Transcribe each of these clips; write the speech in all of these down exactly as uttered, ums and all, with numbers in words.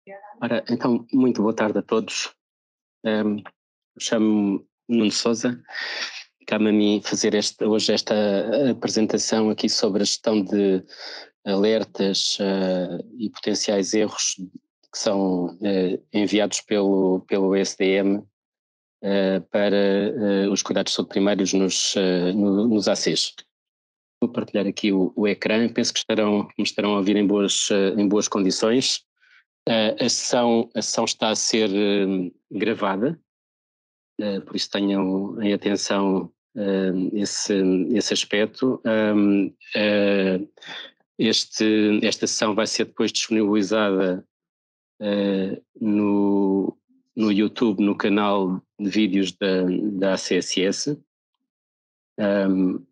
Ora, então, muito boa tarde a todos. Um, Chamo-me Nuno Sousa. Cabe-me a mim fazer este, hoje esta apresentação aqui sobre a gestão de alertas uh, e potenciais erros que são uh, enviados pelo, pelo S D M uh, para uh, os cuidados de saúde primários nos, uh, no, nos A Cs. Vou partilhar aqui o, o ecrã, penso que estarão, me estarão a ouvir em boas, uh, em boas condições. Uh, a, sessão, a sessão está a ser uh, gravada, uh, por isso tenham em atenção uh, esse, esse aspecto. Um, uh, este, esta sessão vai ser depois disponibilizada uh, no, no YouTube, no canal de vídeos da, da A C S S. Um,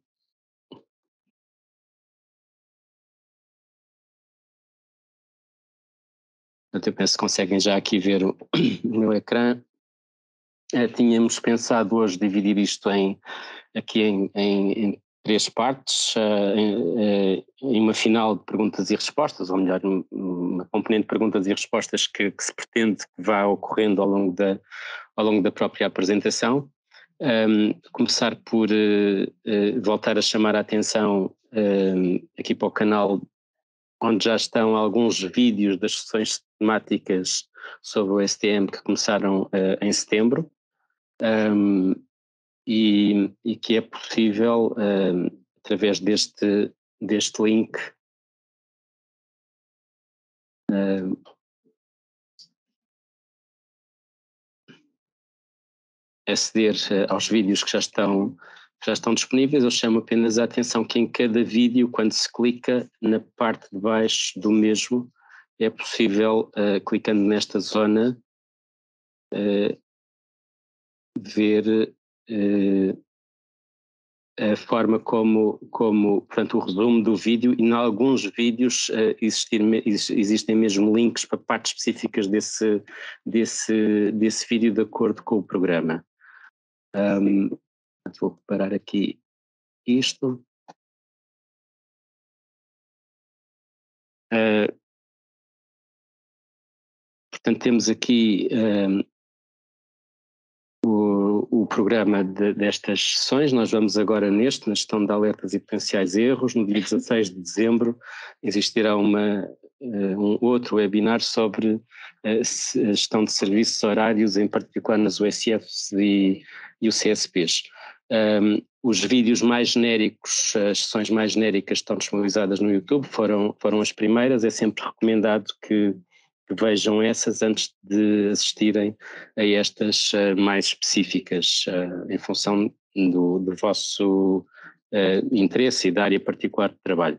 eu penso que conseguem já aqui ver o, o meu ecrã. Uh, tínhamos pensado hoje dividir isto em, aqui em, em, em três partes, uh, em, em uma final de perguntas e respostas, ou melhor, uma componente de perguntas e respostas que, que se pretende que vá ocorrendo ao longo da, ao longo da própria apresentação. Um, começar por uh, uh, voltar a chamar a atenção uh, aqui para o canal, onde já estão alguns vídeos das sessões temáticas sobre o S T M que começaram uh, em setembro. Um, e, e que é possível, uh, através deste, deste link, uh, aceder uh, aos vídeos que já estão, já estão disponíveis. Eu chamo apenas a atenção que em cada vídeo, quando se clica na parte de baixo do mesmo, é possível, uh, clicando nesta zona, uh, ver uh, a forma como, como, portanto, o resumo do vídeo, e em alguns vídeos uh, existir, existem mesmo links para partes específicas desse, desse, desse vídeo de acordo com o programa. Um, vou parar aqui isto. Uh, portanto, temos aqui um, o, o programa de, destas sessões. Nós vamos agora neste, na gestão de alertas e potenciais erros. No dia dezasseis de dezembro existirá uma, um outro webinar sobre a gestão de serviços horários, em particular nas U S Fs e, e o C S Ps. Um, os vídeos mais genéricos, as sessões mais genéricas estão disponibilizadas no YouTube, foram, foram as primeiras. É sempre recomendado que que vejam essas antes de assistirem a estas uh, mais específicas, uh, em função do, do vosso uh, interesse e da área particular de trabalho.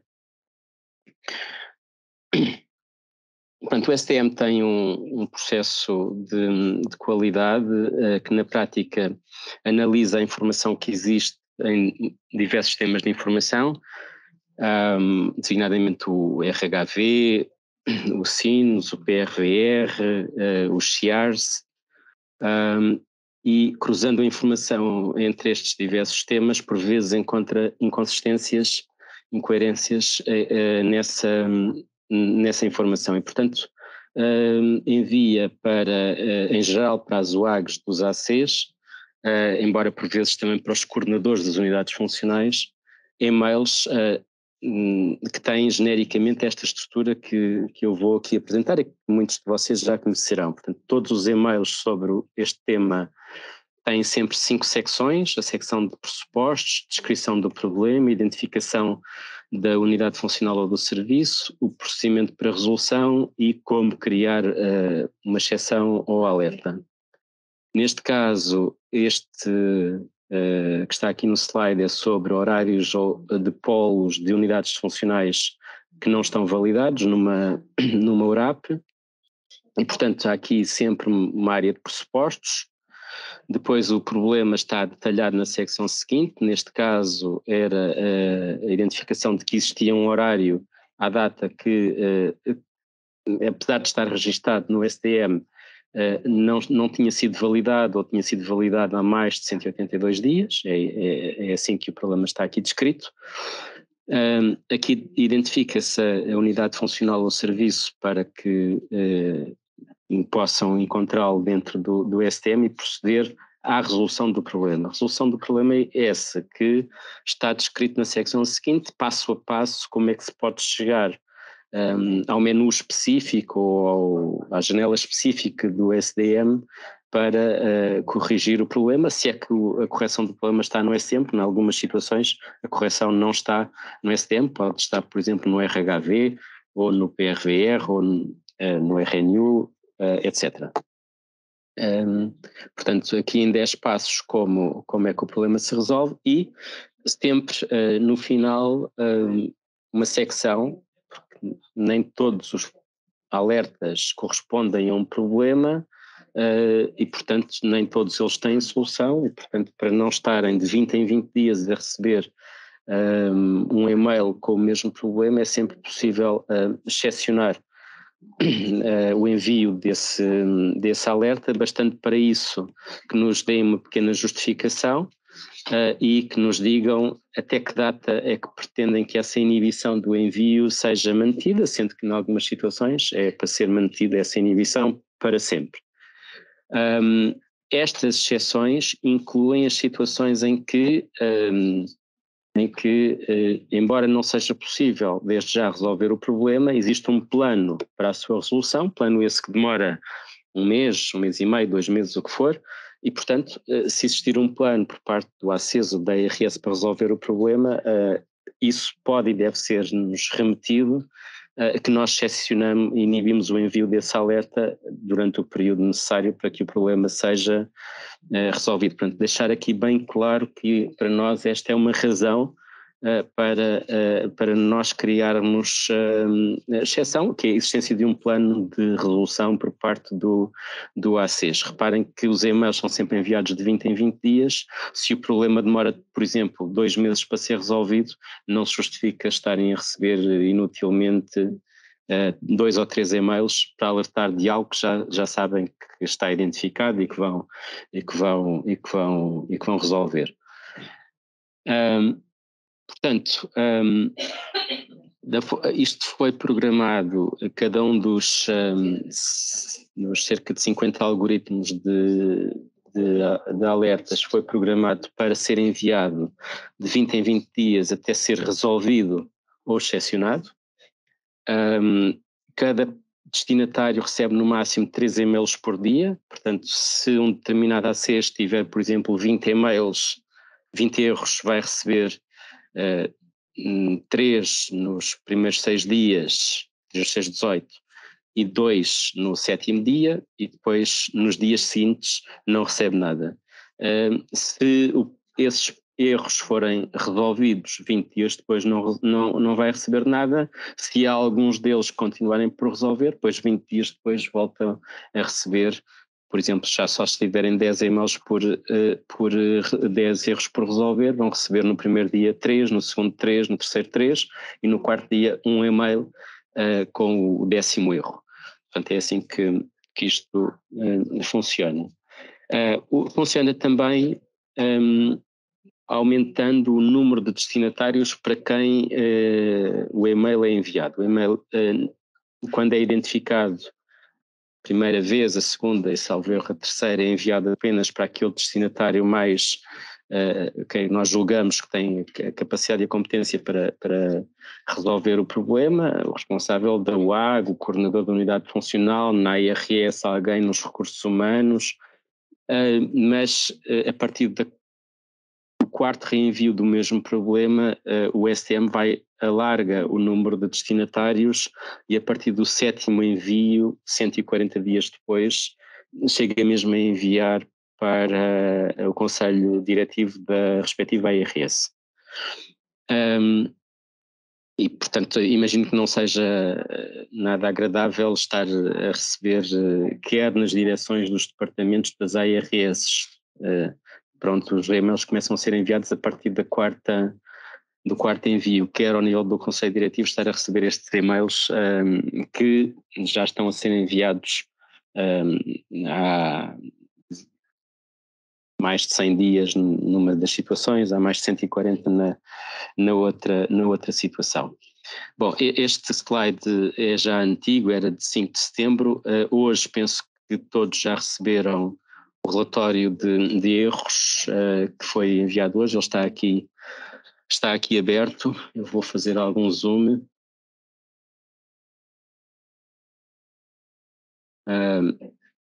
Portanto, o S T M tem um, um processo de, de qualidade uh, que na prática analisa a informação que existe em diversos sistemas de informação, um, designadamente o R H V, o SINOS, o P R V R, uh, os C I A R S, um, e cruzando a informação entre estes diversos sistemas, por vezes encontra inconsistências, incoerências uh, uh, nessa, nessa informação, e portanto uh, envia para, uh, em geral, para as U A Gs dos A Cs, uh, embora por vezes também para os coordenadores das unidades funcionais, e-mails uh, que têm genericamente esta estrutura que, que eu vou aqui apresentar e que muitos de vocês já conhecerão. Portanto, todos os e-mails sobre este tema têm sempre cinco secções: a secção de pressupostos, descrição do problema, identificação da unidade funcional ou do serviço, o procedimento para resolução e como criar uh, uma exceção ou alerta. Neste caso, este uh, que está aqui no slide é sobre horários de polos de unidades funcionais que não estão validados numa, numa U R A P, e portanto há aqui sempre uma área de pressupostos. Depois o problema está detalhado na secção seguinte. Neste caso era a identificação de que existia um horário à data que, uh, apesar de estar registado no S D M, uh, não, não tinha sido validado, ou tinha sido validado há mais de cento e oitenta e dois dias. É, é, é assim que o problema está aqui descrito. Um, aqui identifica-se a unidade funcional ou serviço para que uh, possam encontrá-lo dentro do, do S T M e proceder à resolução do problema. A resolução do problema é essa, que está descrito na secção seguinte, passo a passo, como é que se pode chegar um, ao menu específico ou ao, à janela específica do S D M para uh, corrigir o problema, se é que o, a correção do problema está no S D M, porque em algumas situações a correção não está no S D M, pode estar, por exemplo, no R H V, ou no P R V R, ou no, uh, no R N U, uh, etcétera. Um, portanto, aqui em dez passos como, como é que o problema se resolve e sempre uh, no final uh, uma secção, porque nem todos os alertas correspondem a um problema uh, e portanto nem todos eles têm solução e portanto para não estarem de vinte em vinte dias a receber um, um e-mail com o mesmo problema é sempre possível uh, excepcionar Uh, o envio desse, desse alerta, bastante para isso que nos deem uma pequena justificação uh, e que nos digam até que data é que pretendem que essa inibição do envio seja mantida, sendo que em algumas situações é para ser mantida essa inibição para sempre. Um, estas exceções incluem as situações em que um, em que, eh, embora não seja possível desde já resolver o problema, existe um plano para a sua resolução, plano esse que demora um mês, um mês e meio, dois meses, o que for, e portanto, eh, se existir um plano por parte do ACESO, da I R S para resolver o problema, eh, isso pode e deve ser-nos remetido, eh, que nós excepcionamos e inibimos o envio desse alerta durante o período necessário para que o problema seja Uh, resolvido. Portanto, deixar aqui bem claro que para nós esta é uma razão uh, para, uh, para nós criarmos uh, a exceção, que é a existência de um plano de resolução por parte do, do ACES. Reparem que os e-mails são sempre enviados de vinte em vinte dias. Se o problema demora, por exemplo, dois meses para ser resolvido, não se justifica estarem a receber inutilmente Uh, dois ou três e-mails para alertar de algo que já, já sabem que está identificado e que vão, e que vão, e que vão, e que vão resolver. Um, portanto, um, isto foi programado, cada um dos, um, dos cerca de cinquenta algoritmos de, de, de alertas foi programado para ser enviado de vinte em vinte dias até ser resolvido ou excepcionado. Um, cada destinatário recebe no máximo três e-mails por dia, portanto, se um determinado A C S tiver, por exemplo, vinte e-mails, vinte erros, vai receber uh, três nos primeiros seis dias, nos seis, dezoito, e dois no sétimo dia, e depois nos dias seguintes não recebe nada. Uh, se o, esses erros forem resolvidos vinte dias depois não, não, não vai receber nada. Se há alguns deles continuarem por resolver, depois vinte dias depois voltam a receber, por exemplo, já só se tiverem dez e-mails por, uh, por uh, dez erros por resolver, vão receber no primeiro dia três, no segundo três, no terceiro três e no quarto dia um e-mail uh, com o décimo erro. Portanto, é assim que, que isto uh, funciona. Uh, funciona também um, aumentando o número de destinatários para quem uh, o e-mail é enviado. O e-mail, uh, quando é identificado a primeira vez, a segunda e, salvo erro, a terceira, é enviado apenas para aquele destinatário mais uh, que nós julgamos que tem a capacidade e a competência para, para resolver o problema, o responsável da U A G, o coordenador da unidade funcional, na I R S, alguém nos recursos humanos, uh, mas uh, a partir da quarto reenvio do mesmo problema, uh, o S T M vai alarga o número de destinatários e a partir do sétimo envio, cento e quarenta dias depois, chega mesmo a enviar para uh, o Conselho Diretivo da respectiva I R S. Um, e, portanto, imagino que não seja nada agradável estar a receber, uh, quer nas direções dos departamentos das I R S, uh, pronto, os e-mails começam a ser enviados a partir da quarta, do quarto envio, quer ao nível do Conselho Diretivo, estar a receber estes e-mails um, que já estão a ser enviados um, há mais de cem dias numa das situações, há mais de cento e quarenta na, na, outra, na outra situação. Bom, este slide é já antigo, era de cinco de setembro. Uh, hoje penso que todos já receberam o relatório de, de erros uh, que foi enviado hoje. Ele está aqui, está aqui aberto. Eu vou fazer algum zoom. Um,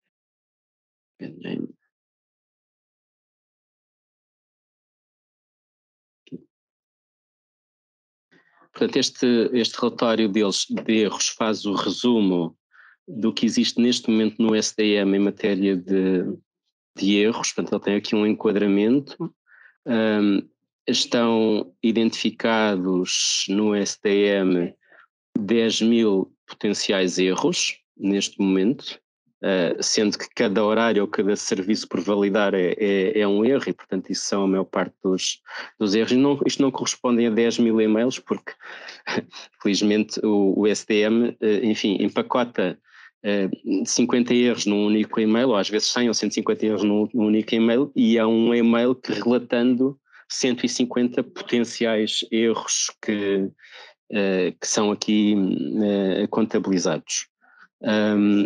Portanto, este, este relatório deles de erros faz o resumo do que existe neste momento no S D M em matéria de, de erros. Portanto, ele tem aqui um enquadramento. Um, estão identificados no S D M dez mil potenciais erros neste momento, uh, sendo que cada horário ou cada serviço por validar é, é, é um erro e, portanto, isso são a maior parte dos, dos erros. E não, isto não corresponde a dez mil e-mails, porque, felizmente, o, o S D M, uh, enfim, empacota uh, cinquenta erros num único e-mail, ou às vezes cem ou cento e cinquenta erros num, num único e-mail, e é um e-mail que relatando cento e cinquenta potenciais erros que Uh, que são aqui uh, contabilizados. Um,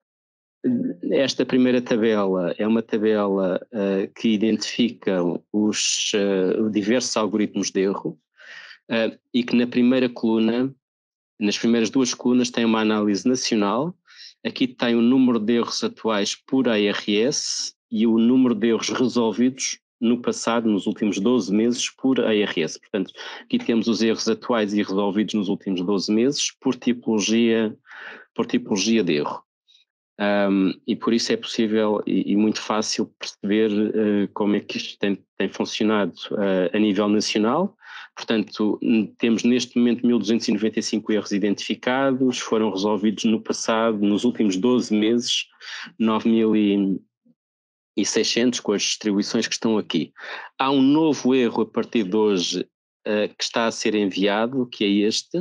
esta primeira tabela é uma tabela uh, que identifica os uh, diversos algoritmos de erro uh, e que na primeira coluna, nas primeiras duas colunas tem uma análise nacional. Aqui tem o número de erros atuais por A R S e o número de erros resolvidos no passado, nos últimos doze meses, por A R S. Portanto, aqui temos os erros atuais e resolvidos nos últimos doze meses por tipologia, por tipologia de erro. Um, e por isso é possível e, e muito fácil perceber uh, como é que isto tem, tem funcionado uh, a nível nacional. Portanto, temos neste momento mil duzentos e noventa e cinco erros identificados, foram resolvidos no passado, nos últimos doze meses, nove mil e seiscentos com as distribuições que estão aqui. Há um novo erro a partir de hoje uh, que está a ser enviado, que é este,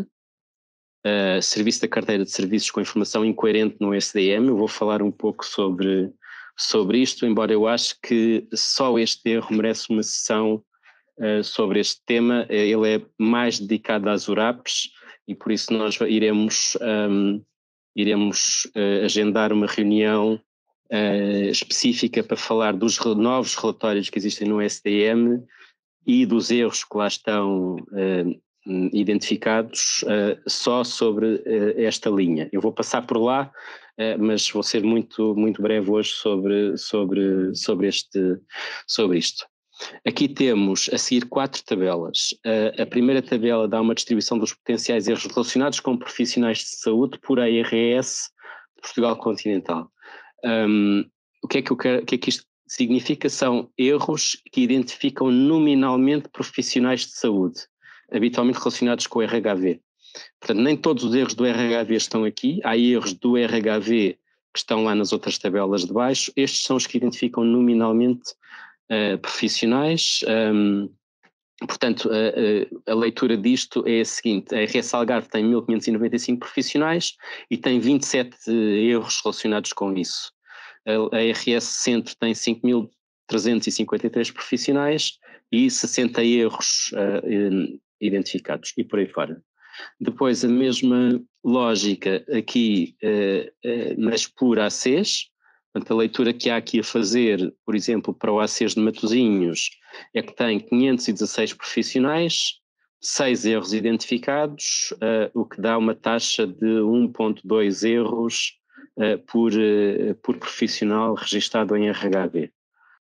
uh, Serviço da Carteira de Serviços com Informação Incoerente no S D M. Eu vou falar um pouco sobre, sobre isto, embora eu acho que só este erro merece uma sessão uh, sobre este tema. Ele é mais dedicado às U R A Ps e por isso nós iremos, um, iremos uh, agendar uma reunião Uh, específica para falar dos novos relatórios que existem no S D M e dos erros que lá estão uh, identificados uh, só sobre uh, esta linha. Eu vou passar por lá, uh, mas vou ser muito, muito breve hoje sobre, sobre, sobre, este, sobre isto. Aqui temos a seguir quatro tabelas. Uh, a primeira tabela dá uma distribuição dos potenciais erros relacionados com profissionais de saúde por A R S de Portugal Continental. Um, o, que é que eu quero, o que é que isto significa? São erros que identificam nominalmente profissionais de saúde, habitualmente relacionados com o R H V. Portanto, nem todos os erros do R H V estão aqui, há erros do R H V que estão lá nas outras tabelas de baixo. Estes são os que identificam nominalmente uh, profissionais. Um, portanto, a, a, a leitura disto é a seguinte: a R S Algarve tem mil quinhentos e noventa e cinco profissionais e tem vinte e sete erros relacionados com isso. A R S Centro tem cinco mil trezentos e cinquenta e três profissionais e sessenta erros uh, identificados e por aí fora. Depois a mesma lógica aqui, uh, uh, mas por A Cs. Portanto, a leitura que há aqui a fazer, por exemplo, para o A Cs de Matosinhos, é que tem quinhentos e dezasseis profissionais, seis erros identificados, uh, o que dá uma taxa de um vírgula dois erros Uh, por, uh, por profissional registado em R H V.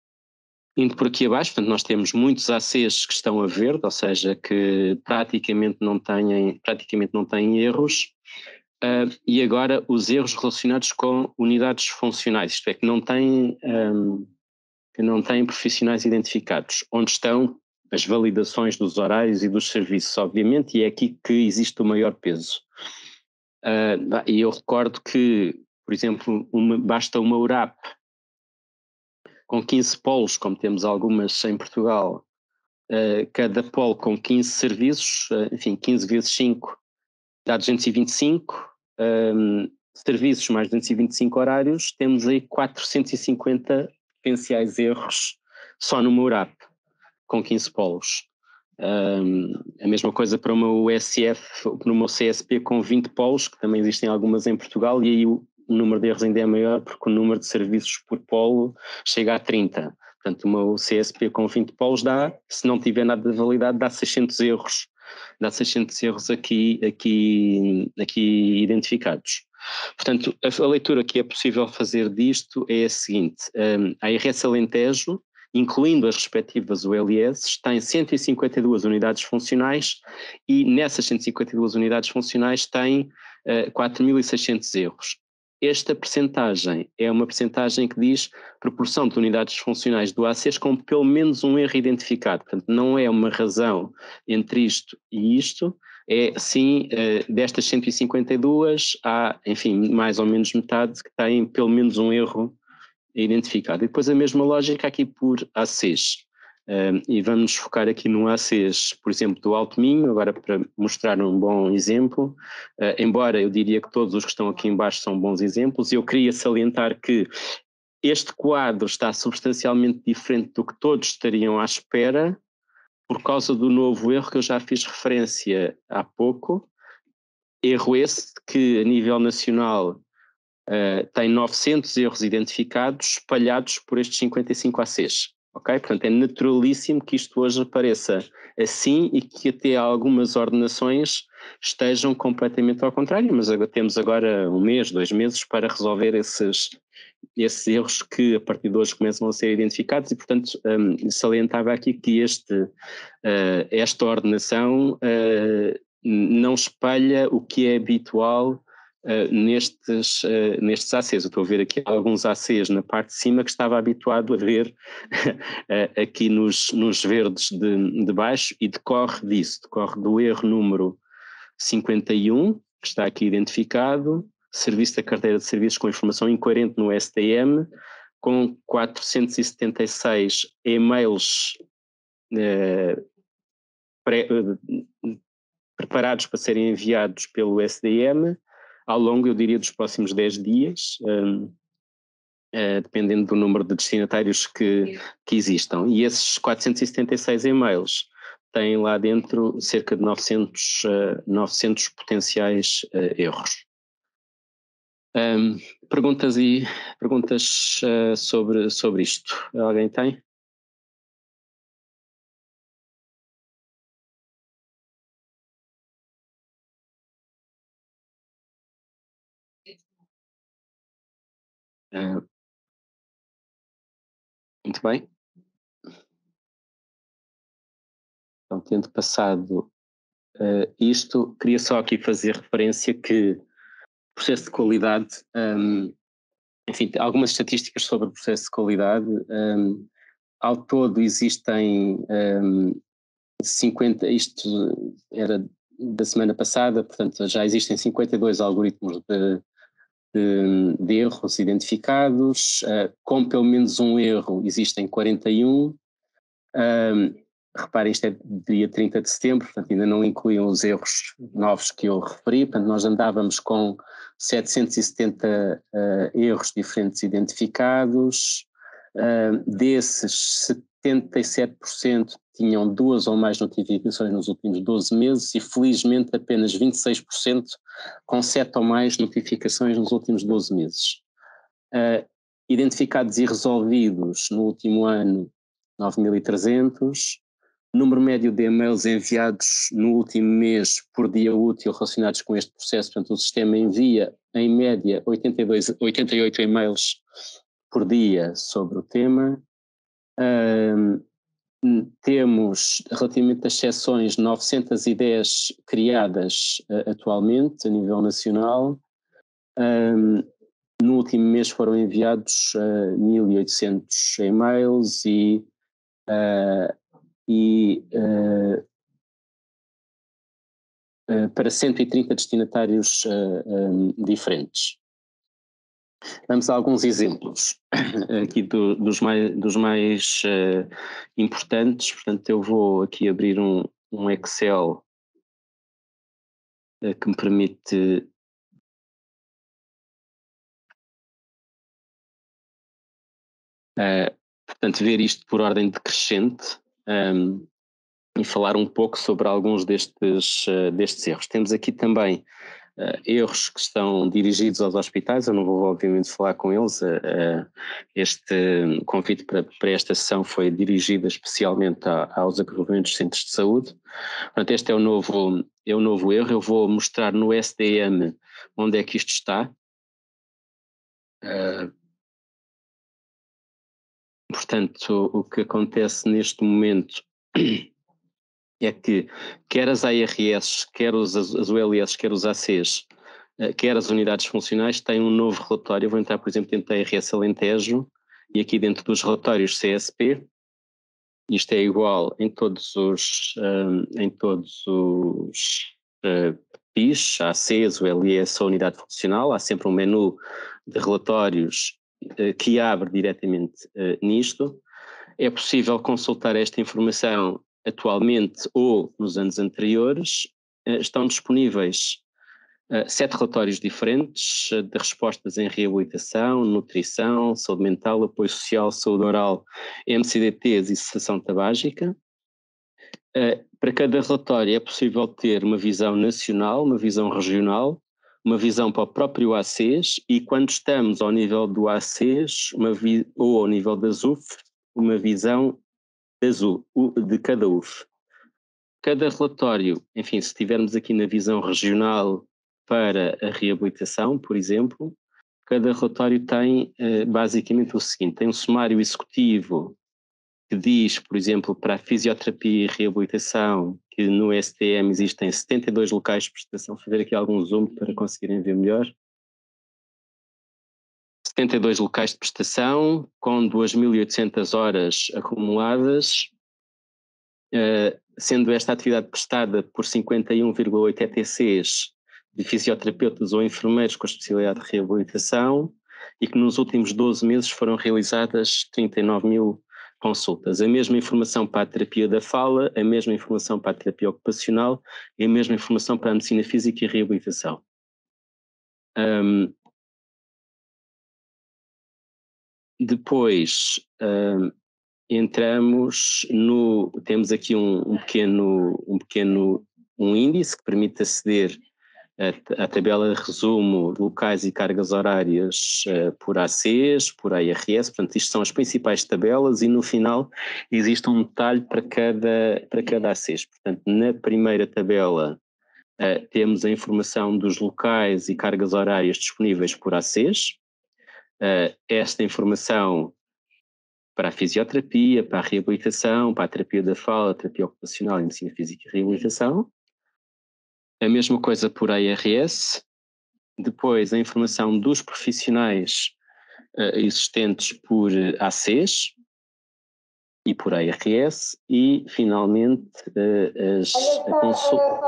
Indo por aqui abaixo, portanto, nós temos muitos A Cs que estão a verde, ou seja, que praticamente não têm, praticamente não têm erros, uh, e agora os erros relacionados com unidades funcionais, isto é, que não têm, um, que não têm profissionais identificados, onde estão as validações dos horários e dos serviços, obviamente, e é aqui que existe o maior peso. Uh, e eu recordo que, por exemplo, uma, basta uma U R A P com quinze polos, como temos algumas em Portugal, uh, cada polo com quinze serviços, uh, enfim, quinze vezes cinco dá duzentos e vinte e cinco, um, serviços mais duzentos e vinte e cinco horários, temos aí quatrocentos e cinquenta potenciais erros só numa U R A P, com quinze polos. Um, a mesma coisa para uma U S F, para uma C S P com vinte polos, que também existem algumas em Portugal, e aí o, o número de erros ainda é maior, porque o número de serviços por polo chega a trinta. Portanto, uma C S P com vinte polos dá, se não tiver nada de validade, dá seiscentos erros. Dá seiscentos erros aqui, aqui, aqui identificados. Portanto, a, a leitura que é possível fazer disto é a seguinte: um, a R S Alentejo, incluindo as respectivas U L S, tem cento e cinquenta e duas unidades funcionais e nessas cento e cinquenta e duas unidades funcionais tem uh, quatro mil e seiscentos erros. Esta percentagem é uma percentagem que diz proporção de unidades funcionais do A C S com pelo menos um erro identificado. Portanto, não é uma razão entre isto e isto, é sim, uh, destas cento e cinquenta e duas, há, enfim, mais ou menos metade que têm pelo menos um erro identificado. E depois a mesma lógica aqui por A Cs. Um, e vamos focar aqui no A Cs, por exemplo, do Alto Minho, agora para mostrar um bom exemplo, uh, embora eu diria que todos os que estão aqui em baixo são bons exemplos, eu queria salientar que este quadro está substancialmente diferente do que todos estariam à espera, por causa do novo erro que eu já fiz referência há pouco, erro esse que a nível nacional Uh, tem novecentos erros identificados espalhados por estes cinquenta e cinco A Cs, ok? Portanto, é naturalíssimo que isto hoje apareça assim e que até algumas ordenações estejam completamente ao contrário, mas agora, temos agora um mês, dois meses para resolver esses, esses erros que a partir de hoje começam a ser identificados e, portanto, um, salientava aqui que este, uh, esta ordenação uh, não espalha o que é habitual Uh, nestes, uh, nestes A Cs. Eu estou a ver aqui alguns A Cs na parte de cima que estava habituado a ver uh, aqui nos, nos verdes de, de baixo e decorre disso, decorre do erro número cinquenta e um, que está aqui identificado, serviço da carteira de serviços com informação incoerente no S T M, com quatrocentos e setenta e seis e-mails uh, pré, uh, preparados para serem enviados pelo S D M, ao longo, eu diria, dos próximos dez dias, um, uh, dependendo do número de destinatários que, que existam. E esses quatrocentos e setenta e seis e-mails têm lá dentro cerca de novecentos, uh, novecentos potenciais uh, erros. Um, perguntas e perguntas uh, sobre, sobre isto? Alguém tem? Uh, muito bem. Então, tendo passado uh, isto, queria só aqui fazer referência que o processo de qualidade, um, enfim, algumas estatísticas sobre o processo de qualidade. Um, ao todo existem um, cinquenta, isto era da semana passada, portanto já existem cinquenta e dois algoritmos de, de, de erros identificados, uh, com pelo menos um erro existem quarenta e um. Um, reparem, isto é dia trinta de setembro, portanto ainda não incluíam os erros novos que eu referi, portanto nós andávamos com setecentos e setenta uh, erros diferentes identificados, uh, desses setenta e sete por cento tinham duas ou mais notificações nos últimos doze meses e felizmente apenas vinte e seis por cento com sete ou mais notificações nos últimos doze meses. Uh, identificados e resolvidos no último ano nove mil e trezentos, número médio de e-mails enviados no último mês por dia útil relacionados com este processo, portanto o sistema envia em média oitenta e dois, oitenta e oito e-mails por dia sobre o tema. Um, temos, relativamente às exceções, novecentos e dez criadas uh, atualmente a nível nacional. Um, no último mês foram enviados uh, mil e oitocentos e-mails e Uh, e uh, uh, para cento e trinta destinatários uh, um, diferentes. Vamos a alguns exemplos aqui do, dos mais, dos mais uh, importantes. Portanto, eu vou aqui abrir um, um Excel uh, que me permite uh, portanto, ver isto por ordem decrescente. Um, e falar um pouco sobre alguns destes, uh, destes erros. Temos aqui também Uh, erros que estão dirigidos aos hospitais. Eu não vou obviamente falar com eles, uh, uh, este convite para, para esta sessão foi dirigido especialmente a, aos agrupamentos de centros de saúde. Portanto, este é o, novo, é o novo erro. Eu vou mostrar no S D M onde é que isto está. Uh, portanto, o, o que acontece neste momento é que quer as A R S, quer os, as U L S, quer os A Cs, quer as unidades funcionais, têm um novo relatório. Eu vou entrar, por exemplo, dentro da A R S Alentejo e aqui dentro dos relatórios C S P, isto é igual em todos os, um, em todos os uh, P I S, A Cs, U L S, a unidade funcional, há sempre um menu de relatórios uh, que abre diretamente uh, nisto. É possível consultar esta informação atualmente ou nos anos anteriores. Uh, estão disponíveis Uh, sete relatórios diferentes uh, de respostas em reabilitação, nutrição, saúde mental, apoio social, saúde oral, M C D Ts e cessação tabágica. Uh, para cada relatório é possível ter uma visão nacional, uma visão regional, uma visão para o próprio A Cs e quando estamos ao nível do A Cs uma vi- ou ao nível das U F, uma visão das U, de cada U F. Cada relatório, enfim, se estivermos aqui na visão regional para a reabilitação, por exemplo, cada relatório tem uh, basicamente o seguinte: tem um sumário executivo que diz, por exemplo, para a fisioterapia e reabilitação, que no S T M existem setenta e dois locais de prestação. Vou fazer aqui algum zoom para conseguirem ver melhor. setenta e dois locais de prestação, com duas mil e oitocentas horas acumuladas, Uh, sendo esta atividade prestada por cinquenta e um vírgula oito E T Cs de fisioterapeutas ou enfermeiros com a especialidade de reabilitação e que nos últimos doze meses foram realizadas trinta e nove mil consultas. A mesma informação para a terapia da fala, a mesma informação para a terapia ocupacional e a mesma informação para a medicina física e reabilitação. Um, depois, um, entramos no, temos aqui um, um pequeno, um pequeno um índice que permite aceder à tabela de resumo de locais e cargas horárias uh, por A Cs, por A R S, portanto isto são as principais tabelas e no final existe um detalhe para cada, para cada A Cs. Portanto, na primeira tabela uh, temos a informação dos locais e cargas horárias disponíveis por A Cs. Uh, esta informação para a fisioterapia, para a reabilitação, para a terapia da fala, terapia ocupacional e medicina física e reabilitação. A mesma coisa por A R S. Depois a informação dos profissionais uh, existentes por A Cs e por A R S e finalmente uh, as, a consulta.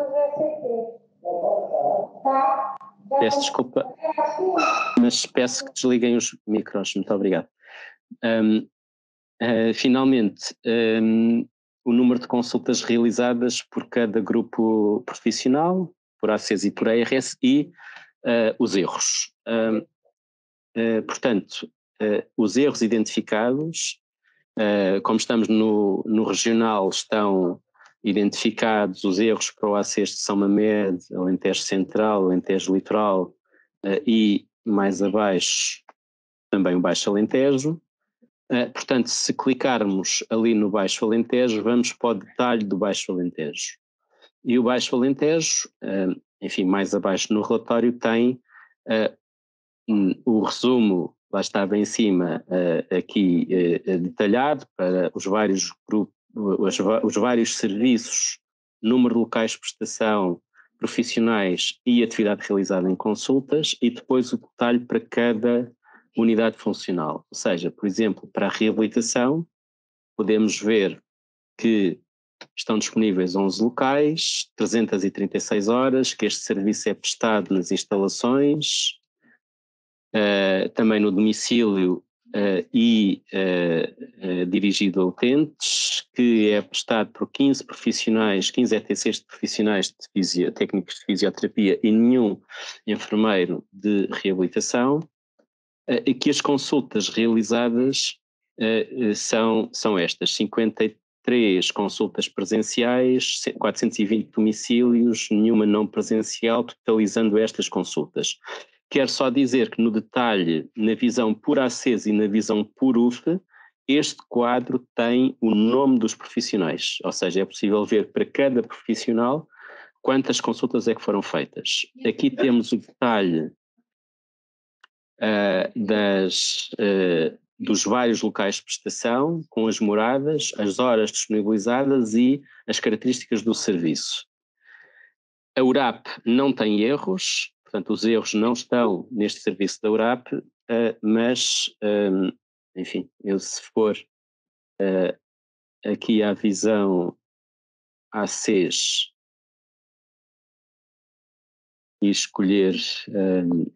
Peço desculpa, mas peço que desliguem os micros. Muito obrigado. Um, Uh, finalmente, um, o número de consultas realizadas por cada grupo profissional, por A Cs e por A R S e uh, os erros. Uh, uh, portanto, uh, os erros identificados, uh, como estamos no, no regional, estão identificados os erros para o A Cs de São Mamed, Alentejo Central, Alentejo Litoral uh, e mais abaixo também o Baixo Alentejo. Uh, portanto, se clicarmos ali no Baixo Alentejo, vamos para o detalhe do Baixo Alentejo. E o Baixo Alentejo, uh, enfim, mais abaixo no relatório, tem uh, um, o resumo, lá estava em cima, uh, aqui uh, detalhado, para os vários grupos, os, os vários serviços, número de locais de prestação, profissionais e atividade realizada em consultas, e depois o detalhe para cada unidade funcional. Ou seja, por exemplo, para a reabilitação, podemos ver que estão disponíveis onze locais, trezentas e trinta e seis horas, que este serviço é prestado nas instalações, uh, também no domicílio uh, e uh, uh, dirigido a utentes, que é prestado por quinze profissionais, quinze E T Cs de profissionais de fisio, técnicos de fisioterapia e nenhum enfermeiro de reabilitação. Uh, que as consultas realizadas uh, são, são estas, cinquenta e três consultas presenciais, quatrocentos e vinte domicílios, nenhuma não presencial, totalizando estas consultas. Quero só dizer que no detalhe, na visão por A C E S e na visão por U F, este quadro tem o nome dos profissionais, ou seja, é possível ver para cada profissional quantas consultas é que foram feitas. Aqui temos o detalhe uh, das, uh, dos vários locais de prestação, com as moradas, as horas disponibilizadas e as características do serviço. A U R A P não tem erros, portanto os erros não estão neste serviço da U R A P, uh, mas, um, enfim, eu se for uh, aqui à visão A C E S e escolher um,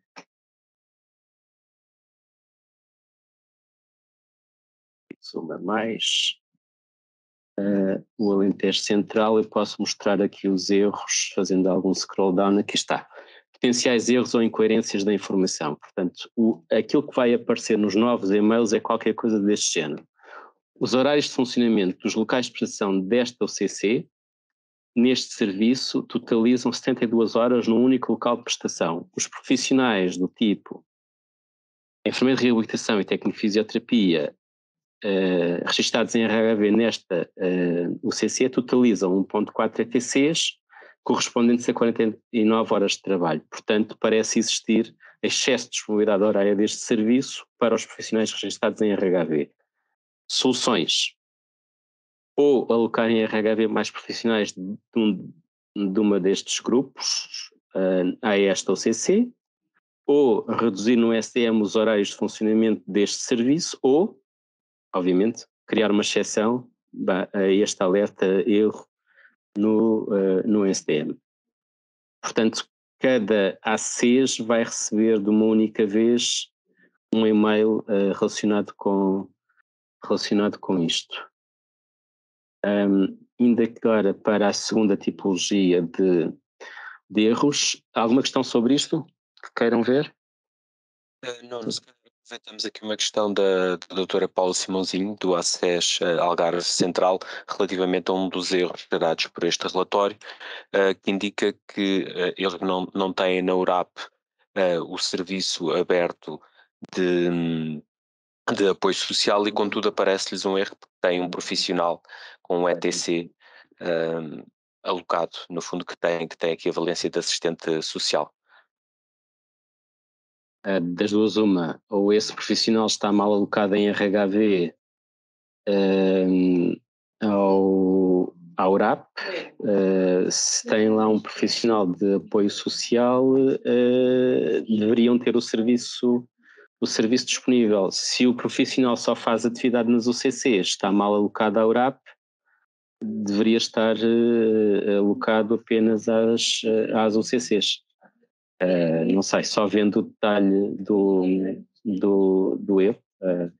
uma mais uh, o Alentejo Central, eu posso mostrar aqui os erros, fazendo algum scroll down, aqui está. Potenciais erros ou incoerências da informação. Portanto, o, aquilo que vai aparecer nos novos e-mails é qualquer coisa deste género. Os horários de funcionamento dos locais de prestação desta O C C, neste serviço, totalizam setenta e duas horas num único local de prestação. Os profissionais do tipo enfermeiro de reabilitação e técnico de fisioterapia uh, registados em R H V nesta uh, O C C totalizam um vírgula quatro E T Cs, correspondentes a quarenta e nove horas de trabalho. Portanto, parece existir excesso de disponibilidade horária deste serviço para os profissionais registados em R H V. Soluções: ou alocar em R H V mais profissionais de, um, de uma destes grupos uh, a esta O C C, ou reduzir no S D M os horários de funcionamento deste serviço, ou, obviamente, criar uma exceção a este alerta erro no, uh, no S D M. Portanto, cada A C E S vai receber de uma única vez um e-mail uh, relacionado com, relacionado com isto. Um, indo agora para a segunda tipologia de, de erros, alguma questão sobre isto que queiram ver? Uh, não, não se aproveitamos aqui uma questão da, da doutora Paula Simãozinho, do A C E S uh, Algarve Central, relativamente a um dos erros gerados por este relatório, uh, que indica que uh, eles não, não têm na U R A P uh, o serviço aberto de, de apoio social e, contudo, aparece-lhes um erro porque tem um profissional com um E T C uh, alocado, no fundo, que tem, que tem aqui a valência de assistente social. Das duas uma, ou esse profissional está mal alocado em R H V um, ao, ao U R A P, uh, se tem lá um profissional de apoio social, uh, deveriam ter o serviço, o serviço disponível. Se o profissional só faz atividade nas U C Cs, está mal alocado ao U R A P, deveria estar uh, alocado apenas às, às U C Cs. Uh, não sei, só vendo o detalhe do, do, do erro. Uh.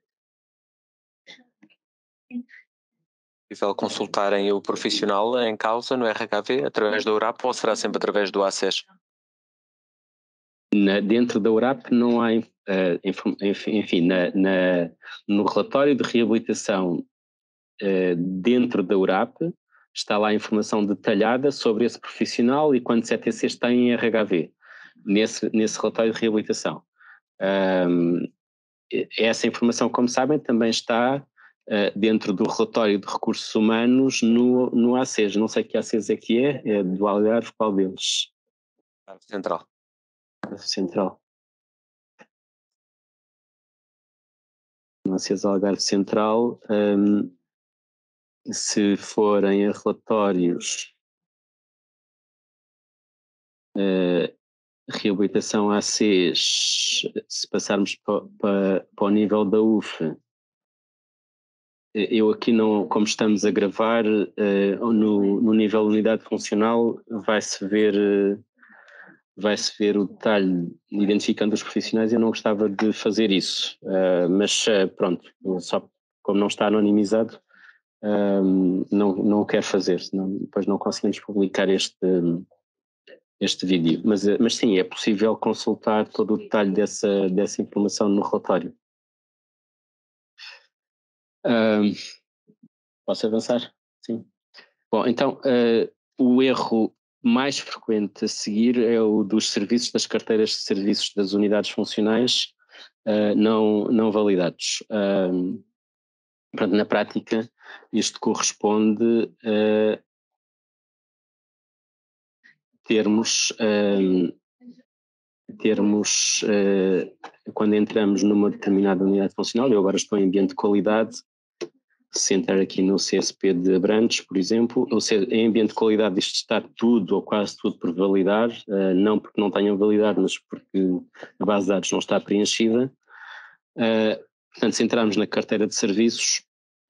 É possível consultarem o profissional em causa no R H V através da U R A P ou será sempre através do A C E S? Na, dentro da U R A P não há, uh, enfim, na, na, no relatório de reabilitação uh, dentro da U R A P está lá a informação detalhada sobre esse profissional e quantos E T Cs tem em R H V, nesse, nesse relatório de reabilitação. Um, essa informação, como sabem, também está uh, dentro do relatório de recursos humanos no, no A C E S. Não sei que A C E S é que é, é do Algarve, qual deles? Central. Central. No A C E S Algarve Central, um, se forem a relatórios uh, reabilitação A C E S, se passarmos para, para, para o nível da U F, eu aqui não, como estamos a gravar, uh, no, no nível de unidade funcional vai-se ver, uh, vai-se ver o detalhe identificando os profissionais. Eu não gostava de fazer isso, uh, mas uh, pronto, só como não está anonimizado, uh, não, não quero fazer, senão depois não conseguimos publicar este, este vídeo. Mas, uh, mas sim, é possível consultar todo o detalhe dessa, dessa informação no relatório. Uh, posso avançar? Sim. Bom, então, uh, o erro mais frequente a seguir é o dos serviços das carteiras de serviços das unidades funcionais uh, não, não validados. Um, portanto, na prática, isto corresponde a termos, um, termos uh, quando entramos numa determinada unidade funcional, eu agora estou em ambiente de qualidade, se entrar aqui no C S P de Abrantes, por exemplo, ou seja, em ambiente de qualidade isto está tudo ou quase tudo por validar, uh, não porque não tenham validado, mas porque a base de dados não está preenchida. Uh, portanto, se entrarmos na carteira de serviços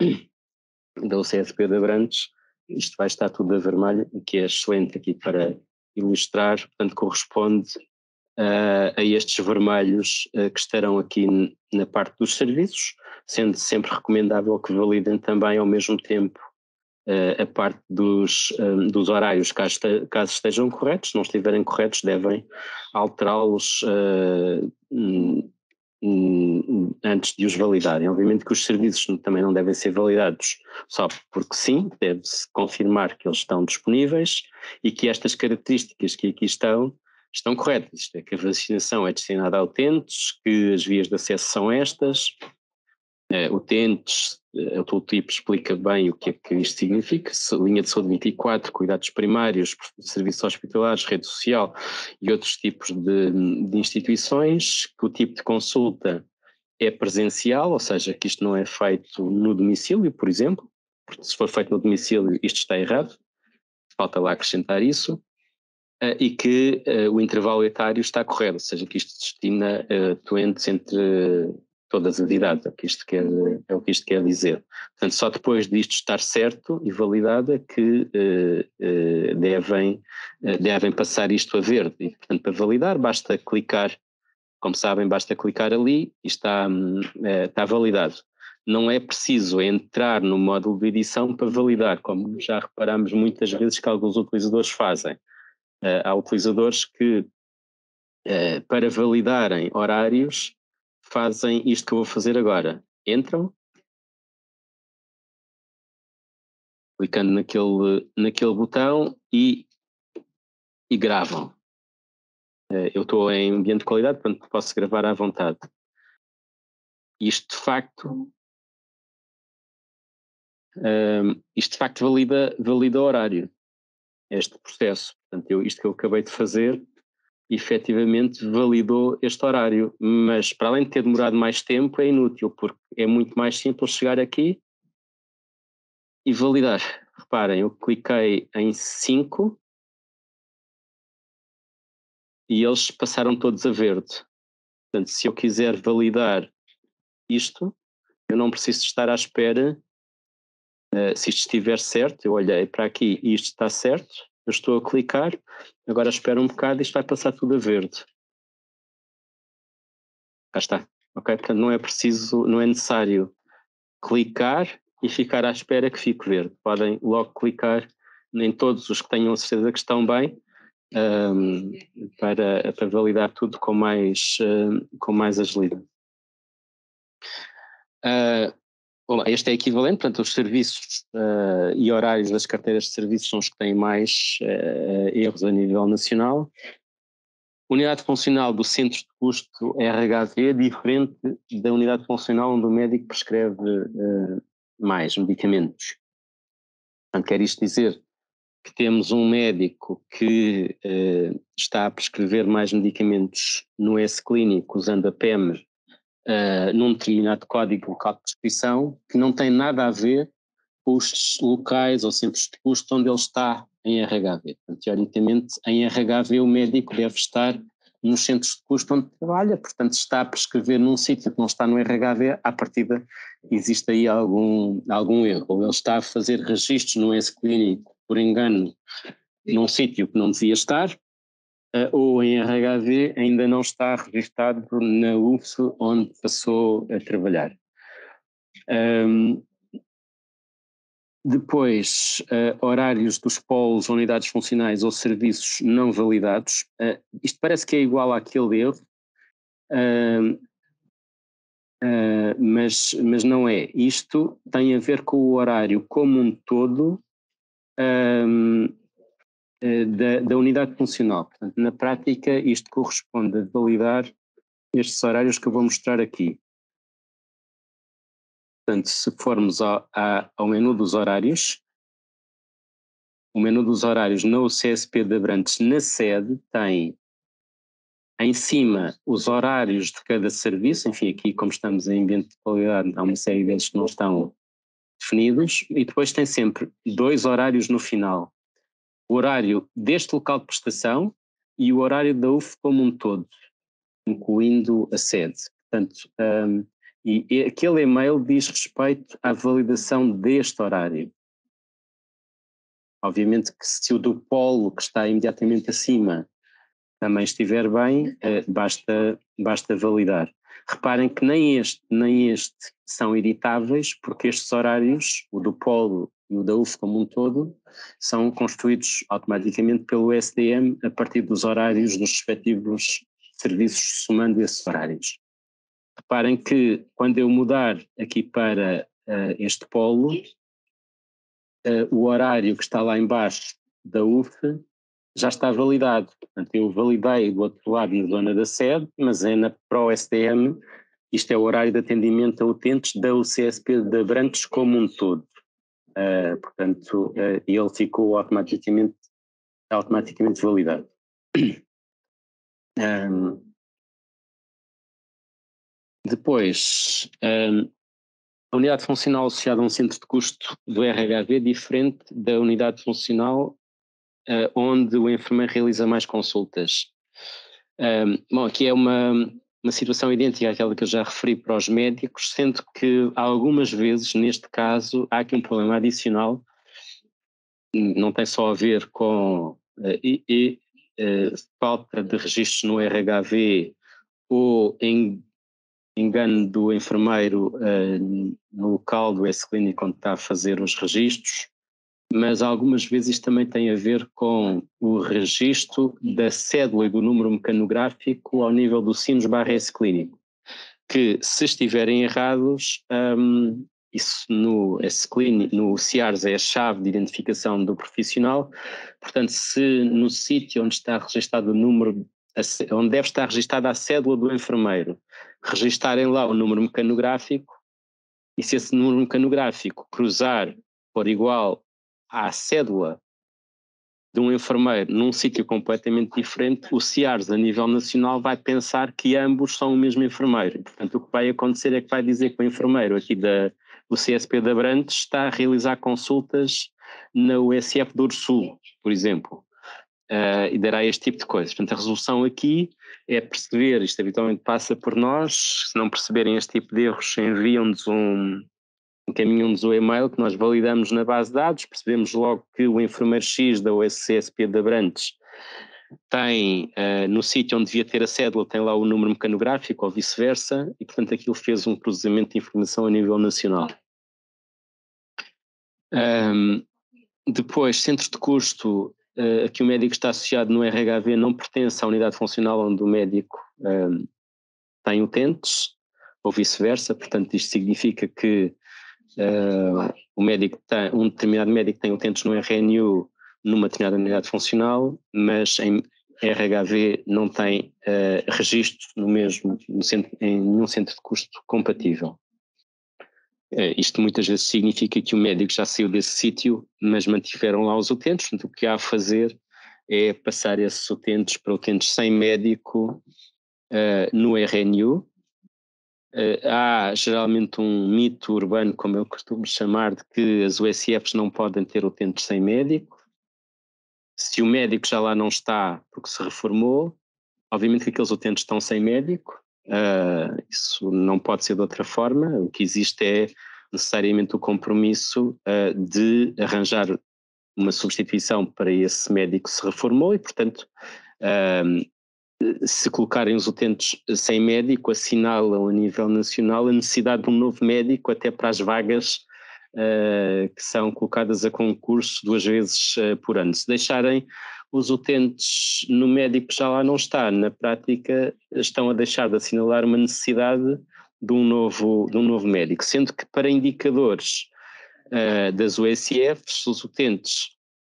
da C S P de Abrantes, isto vai estar tudo a vermelho, o que é excelente aqui para ilustrar, portanto corresponde uh, a estes vermelhos uh, que estarão aqui na parte dos serviços, sendo sempre recomendável que validem também ao mesmo tempo uh, a parte dos, um, dos horários, caso, este, caso estejam corretos. Se não estiverem corretos, devem alterá-los uh, um, um, antes de os validarem. Obviamente que os serviços também não devem ser validados só porque sim, deve-se confirmar que eles estão disponíveis e que estas características que aqui estão estão corretas, isto é, que a vacinação é destinada a utentes, que as vias de acesso são estas, uh, utentes, uh, o tooltip explica bem o que é que isto significa, linha de saúde vinte e quatro, cuidados primários, serviços hospitalares, rede social e outros tipos de, de instituições, que o tipo de consulta é presencial, ou seja, que isto não é feito no domicílio, por exemplo, porque se for feito no domicílio isto está errado, falta lá acrescentar isso. Uh, e que uh, o intervalo etário está correto, ou seja, que isto destina uh, doentes entre todas as idades, é o que isto quer, é o que isto quer dizer. Portanto, só depois disto estar certo e validado é que uh, uh, devem, uh, devem passar isto a verde. E, portanto, para validar basta clicar, como sabem, basta clicar ali e está, uh, está validado. Não é preciso entrar no módulo de edição para validar, como já reparamos muitas vezes que alguns utilizadores fazem. Uh, há utilizadores que, uh, para validarem horários, fazem isto que eu vou fazer agora. Entram, clicando naquele, naquele botão e, e gravam. Uh, eu estou em ambiente de qualidade, portanto posso gravar à vontade. Isto de facto, uh, isto de facto valida, valida o horário, este processo. Portanto, eu, isto que eu acabei de fazer, efetivamente validou este horário, mas para além de ter demorado mais tempo é inútil, porque é muito mais simples chegar aqui e validar. Reparem, eu cliquei em cinco e eles passaram todos a verde. Portanto, se eu quiser validar isto, eu não preciso estar à espera. Uh, se isto estiver certo, eu olhei para aqui e isto está certo, eu estou a clicar, agora espero um bocado e isto vai passar tudo a verde. Cá está. Ok? Portanto, não é preciso, não é necessário clicar e ficar à espera que fique verde. Podem logo clicar em todos os que tenham certeza que estão bem, um, para, para validar tudo com mais, uh, com mais agilidade. Uh, bom, este é equivalente, portanto os serviços uh, e horários das carteiras de serviços são os que têm mais uh, erros a nível nacional. Unidade funcional do centro de custo R H V é diferente da unidade funcional onde o médico prescreve uh, mais medicamentos. Portanto, quer isto dizer que temos um médico que uh, está a prescrever mais medicamentos no S-Clínico usando a P E M uh, num determinado código local de prescrição que não tem nada a ver com os locais ou centros de custo onde ele está em R H V. Portanto, teoricamente, em R H V o médico deve estar nos centros de custo onde trabalha, portanto, se está a prescrever num sítio que não está no R H V, à partida existe aí algum, algum erro. Ou ele está a fazer registros no S-Clínico, por engano, num sítio que não devia estar, uh, ou em R H V ainda não está registado na U F onde passou a trabalhar. Um, Depois, uh, horários dos polos, unidades funcionais ou serviços não validados. Uh, isto parece que é igual àquele erro, uh, uh, mas, mas não é. Isto tem a ver com o horário como um todo um, da, da unidade funcional. Portanto, na prática, isto corresponde a validar estes horários que eu vou mostrar aqui. Portanto, se formos ao, ao menu dos horários, o menu dos horários no C S P de Abrantes, na sede, tem em cima os horários de cada serviço. Enfim, aqui, como estamos em ambiente de qualidade, há uma série deles que não estão definidos, e depois tem sempre dois horários no final. O horário deste local de prestação e o horário da U F como um todo, incluindo a sede. Portanto, um, e aquele e-mail diz respeito à validação deste horário. Obviamente que se o do polo, que está imediatamente acima, também estiver bem, eh, basta, basta validar. Reparem que nem este nem este são editáveis, porque estes horários, o do polo e o da U F como um todo, são construídos automaticamente pelo S D M a partir dos horários dos respectivos serviços, somando esses horários. Reparem que quando eu mudar aqui para uh, este polo, uh, o horário que está lá embaixo da U F já está validado. Portanto, eu validei do outro lado na zona da sede, mas é na, para o S D M, isto é o horário de atendimento a utentes da U C S P de Abrantes como um todo. Uh, portanto, uh, ele ficou automaticamente, automaticamente validado. Um, depois, um, a unidade funcional associada a um centro de custo do R H V é diferente da unidade funcional uh, onde o enfermeiro realiza mais consultas. Um, bom, aqui é uma, uma situação idêntica àquela que eu já referi para os médicos, sendo que algumas vezes, neste caso, há aqui um problema adicional, não tem só a ver com uh, e, e, uh, falta de registros no R H V ou em engano do enfermeiro uh, no local do S-Clínico onde está a fazer os registros, mas algumas vezes isto também tem a ver com o registro da cédula e do número mecanográfico ao nível do SINOS barra S-Clínico, que se estiverem errados, um, isso no S-Clínico, no C I A R S é a chave de identificação do profissional, portanto se no sítio onde está registado o número, onde deve estar registada a cédula do enfermeiro, registarem lá o número mecanográfico, e se esse número mecanográfico cruzar por igual à cédula de um enfermeiro num sítio completamente diferente, o C I A R S a nível nacional vai pensar que ambos são o mesmo enfermeiro. Portanto, o que vai acontecer é que vai dizer que o enfermeiro aqui da, do C S P de Abrantes está a realizar consultas na U S F do Ursul, por exemplo, uh, e dará este tipo de coisas. Portanto, a resolução aqui é perceber, isto habitualmente passa por nós, se não perceberem este tipo de erros, enviam-nos um... encaminham-nos o e-mail que nós validamos na base de dados, percebemos logo que o enfermeiro X da U S C S P de Abrantes tem, uh, no sítio onde devia ter a cédula, tem lá o número mecanográfico ou vice-versa, e portanto aquilo fez um cruzamento de informação a nível nacional. Um, depois, centros de custo, uh, aqui o médico está associado no R H V, não pertence à unidade funcional onde o médico um, tem utentes, ou vice-versa, portanto isto significa que Uh, o médico tem, um determinado médico tem utentes no R N U numa determinada unidade funcional, mas em R H V não tem uh, registro no mesmo, no centro, em nenhum centro de custo compatível. Uh, isto muitas vezes significa que o médico já saiu desse sítio, mas mantiveram lá os utentes, portanto o que há a fazer é passar esses utentes para utentes sem médico uh, no R N U. Uh, há geralmente um mito urbano, como eu costumo chamar, de que as U S Fs não podem ter utentes sem médico. Se o médico já lá não está porque se reformou, obviamente que aqueles utentes estão sem médico, uh, isso não pode ser de outra forma. O que existe é necessariamente o compromisso uh, de arranjar uma substituição para esse médico que se reformou e, portanto, uh, se colocarem os utentes sem médico, assinalam a nível nacional a necessidade de um novo médico até para as vagas uh, que são colocadas a concurso duas vezes uh, por ano. Se deixarem os utentes no médico que já lá não está, na prática estão a deixar de assinalar uma necessidade de um novo, de um novo médico, sendo que para indicadores uh, das U S Fs, os utentes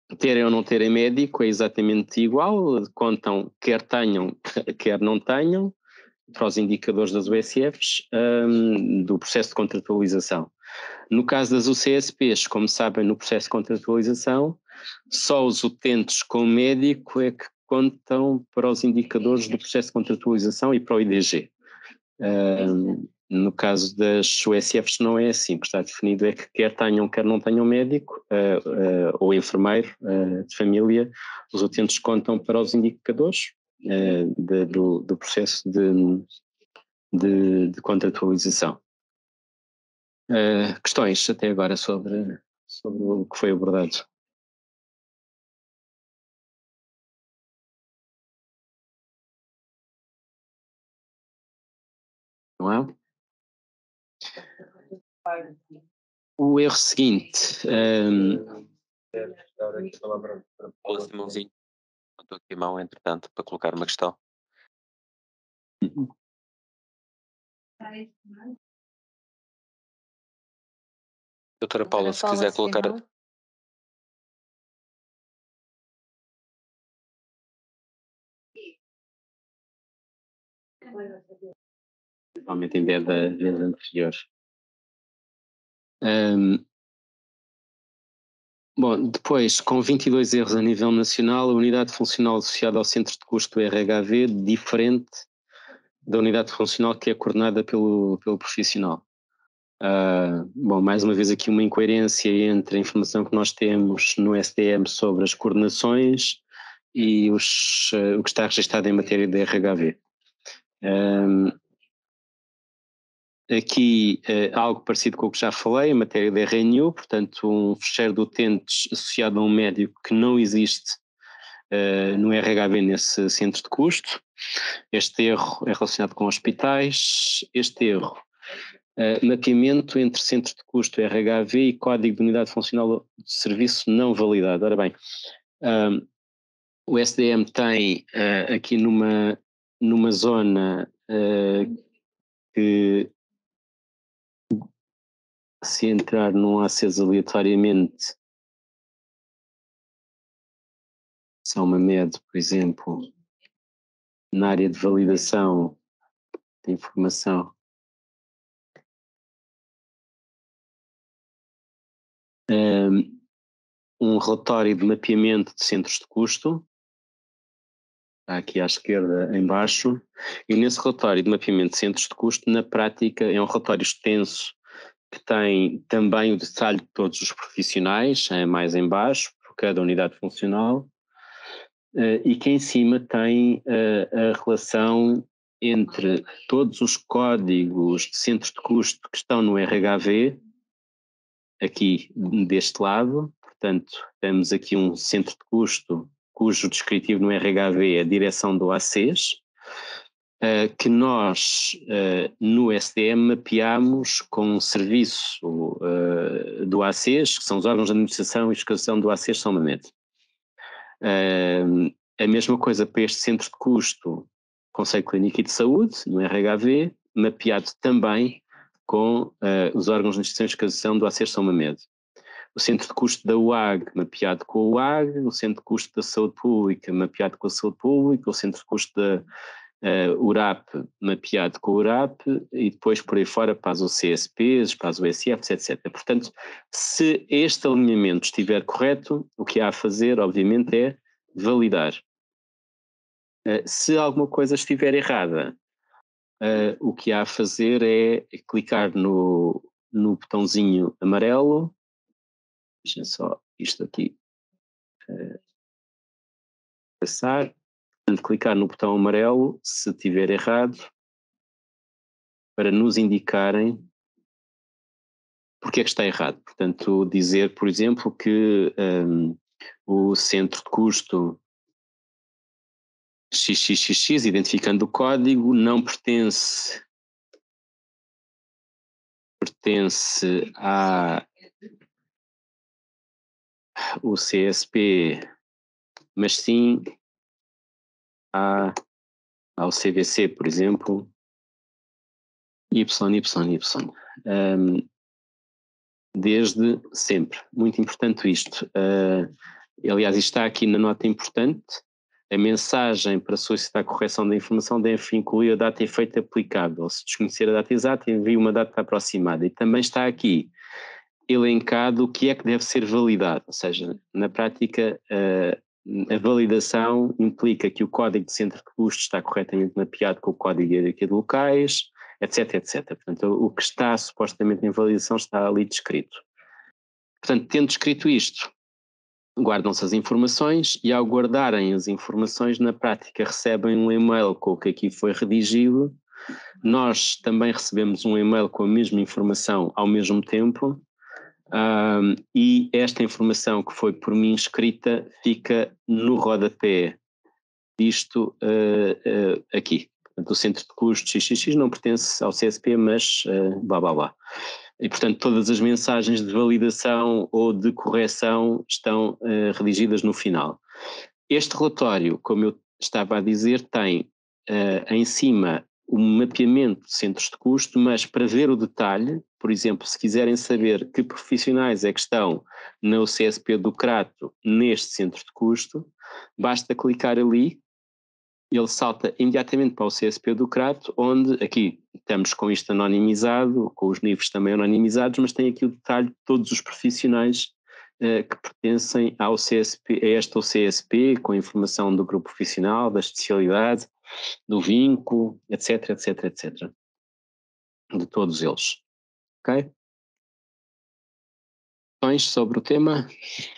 terem ou não terem médico é exatamente igual, contam quer tenham, quer não tenham, para os indicadores das U S Fs um, do processo de contratualização. No caso das U C S Ps, como sabem, no processo de contratualização, só os utentes com médico é que contam para os indicadores do processo de contratualização e para o I D G. Um, no caso das U S Fs não é assim, o que está definido é que quer tenham, quer não tenham médico uh, uh, ou enfermeiro uh, de família, os utentes contam para os indicadores uh, de, do, do processo de, de, de contratualização. Uh, questões até agora sobre, sobre o que foi abordado? Não é? O erro seguinte. Um... Paulo Simãozinho, estou aqui a mão, entretanto, para colocar uma questão. Doutora Paula, se quiser colocar. Principalmente em vez da vez anterior. Um, bom, depois, com vinte e dois erros a nível nacional, a unidade funcional associada ao centro de custo R H V, diferente da unidade funcional que é coordenada pelo, pelo profissional. Uh, bom, mais uma vez aqui uma incoerência entre a informação que nós temos no S D M sobre as coordenações e os, uh, o que está registado em matéria de R H V. Um, aqui uh, algo parecido com o que já falei, em matéria de R N U, portanto um fecheiro de utentes associado a um médico que não existe uh, no R H V nesse centro de custo. Este erro é relacionado com hospitais. Este erro, uh, mapeamento entre centro de custo R H V e código de unidade funcional de serviço não validado. Ora bem, um, o S D M tem uh, aqui numa, numa zona uh, que se entrar num acesso aleatoriamente, se há uma M E D, por exemplo, na área de validação de informação, um, um relatório de mapeamento de centros de custo, está aqui à esquerda em baixo, e nesse relatório de mapeamento de centros de custo, na prática é um relatório extenso que tem também o detalhe de todos os profissionais, é mais em baixo, por cada unidade funcional, uh, e que em cima tem uh, a relação entre todos os códigos de centros de custo que estão no R H V, aqui deste lado, portanto temos aqui um centro de custo cujo descritivo no R H V é a direção do A C E S, uh, que nós uh, no S D M mapeamos com um serviço uh, do A C E S, que são os órgãos de administração e fiscalização do A C E S São Mamede. Uh, a mesma coisa para este centro de custo, Conselho Clínico e de Saúde, no R H V, mapeado também com uh, os órgãos de administração e fiscalização do A C E S São Mamede. O centro de custo da U A G mapeado com a U A G, o centro de custo da saúde pública mapeado com a saúde pública, o centro de custo da uh, U R A P mapeado com a U R A P e depois por aí fora para as U C S Ps, para as U S Fs, etcétera. Portanto, se este alinhamento estiver correto, o que há a fazer, obviamente, é validar. Uh, se alguma coisa estiver errada, uh, o que há a fazer é clicar no, no botãozinho amarelo. Deixem só isto aqui uh, passar. Clicar no botão amarelo se estiver errado, para nos indicarem porque é que está errado. Portanto, dizer, por exemplo, que um, o centro de custo X X X X, identificando o código, não pertence, pertence à o C S P, mas sim à, ao C V C, por exemplo, Y, Y, Y. Um, desde sempre. Muito importante isto. Uh, aliás, isto está aqui na nota importante, a mensagem para solicitar a correção da informação deve incluir a data e efeito aplicável. Se desconhecer a data exata, envie uma data aproximada. E também está aqui elencado o que é que deve ser validado, ou seja, na prática a, a validação implica que o código de centro de custos está corretamente mapeado com o código de hierarquia de locais, etc, etcétera. Portanto, o que está supostamente em validação está ali descrito. Portanto, tendo descrito isto, guardam-se as informações e ao guardarem as informações, na prática recebem um e-mail com o que aqui foi redigido. Nós também recebemos um e-mail com a mesma informação ao mesmo tempo. Um, e esta informação que foi por mim escrita fica no rodapé disto uh, uh, aqui. Portanto, o centro de custos X X X não pertence ao C S P, mas uh, blá blá blá. E, portanto, todas as mensagens de validação ou de correção estão uh, redigidas no final. Este relatório, como eu estava a dizer, tem uh, em cima o mapeamento de centros de custo, mas para ver o detalhe, por exemplo, se quiserem saber que profissionais é que estão no C S P do Crato neste centro de custo, basta clicar ali, ele salta imediatamente para o C S P do Crato, onde aqui estamos com isto anonimizado, com os níveis também anonimizados, mas tem aqui o detalhe de todos os profissionais uh, que pertencem ao C S P, a este C S P, com a informação do grupo profissional, da especialidade, do vínculo, etc, etc, etcétera. De todos eles. Ok? Questões sobre o tema?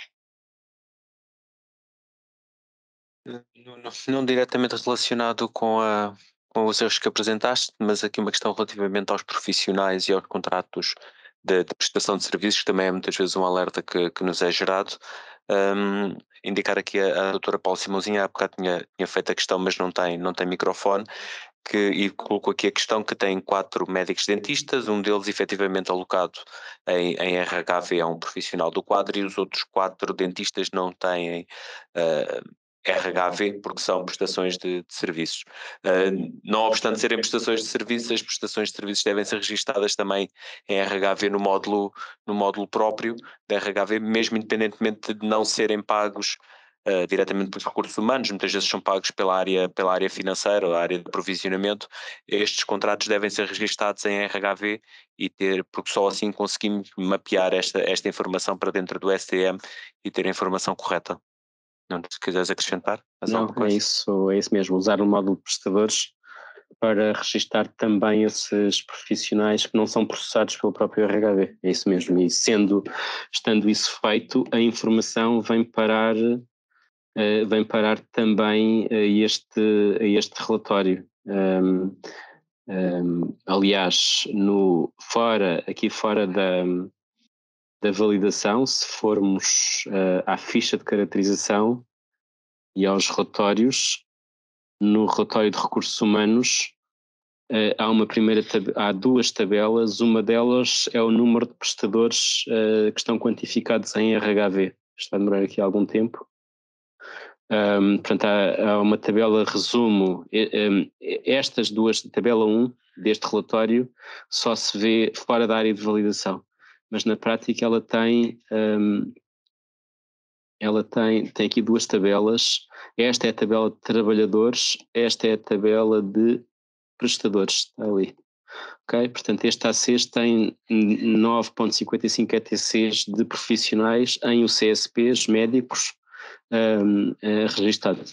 Não, não, não diretamente relacionado com, a, com os erros que apresentaste, mas aqui uma questão relativamente aos profissionais e aos contratos de, de prestação de serviços, que também é muitas vezes um alerta que, que nos é gerado. Um, indicar aqui a, a doutora Paula Simãozinha, há bocado tinha, tinha feito a questão, mas não tem, não tem microfone, que, e colocou aqui a questão que tem quatro médicos dentistas, um deles efetivamente alocado em, em R H V a um profissional do quadro e os outros quatro dentistas não têm uh, R H V porque são prestações de, de serviços. Uh, não obstante serem prestações de serviços, as prestações de serviços devem ser registadas também em R H V no módulo, no módulo próprio da R H V, mesmo independentemente de não serem pagos Uh, diretamente pelos recursos humanos, muitas vezes são pagos pela área, pela área financeira ou a área de provisionamento. Estes contratos devem ser registados em R H V e ter, porque só assim conseguimos mapear esta, esta informação para dentro do S D M e ter a informação correta. Não, se quiseres acrescentar mais Não, alguma coisa? é isso, é isso mesmo, usar o módulo de prestadores para registar também esses profissionais que não são processados pelo próprio R H V, é isso mesmo, e sendo, estando isso feito, a informação vem parar, uh, vem parar também a este, a este relatório. Um, um, aliás, no, fora, aqui fora da, da validação, se formos uh, à ficha de caracterização e aos relatórios, no relatório de recursos humanos, Uh, há uma primeira há duas tabelas, uma delas é o número de prestadores uh, que estão quantificados em R H V. Está a demorar aqui algum tempo. Um, portanto, há, há uma tabela resumo. Um, estas duas, tabela um deste relatório, só se vê fora da área de validação, mas na prática ela tem um, ela tem, tem aqui duas tabelas. Esta é a tabela de trabalhadores, esta é a tabela de prestadores, está ali. Ok, portanto este A C tem nove vírgula cinquenta e cinco E T Cs de profissionais em U C S Ps médicos um, uh, registados.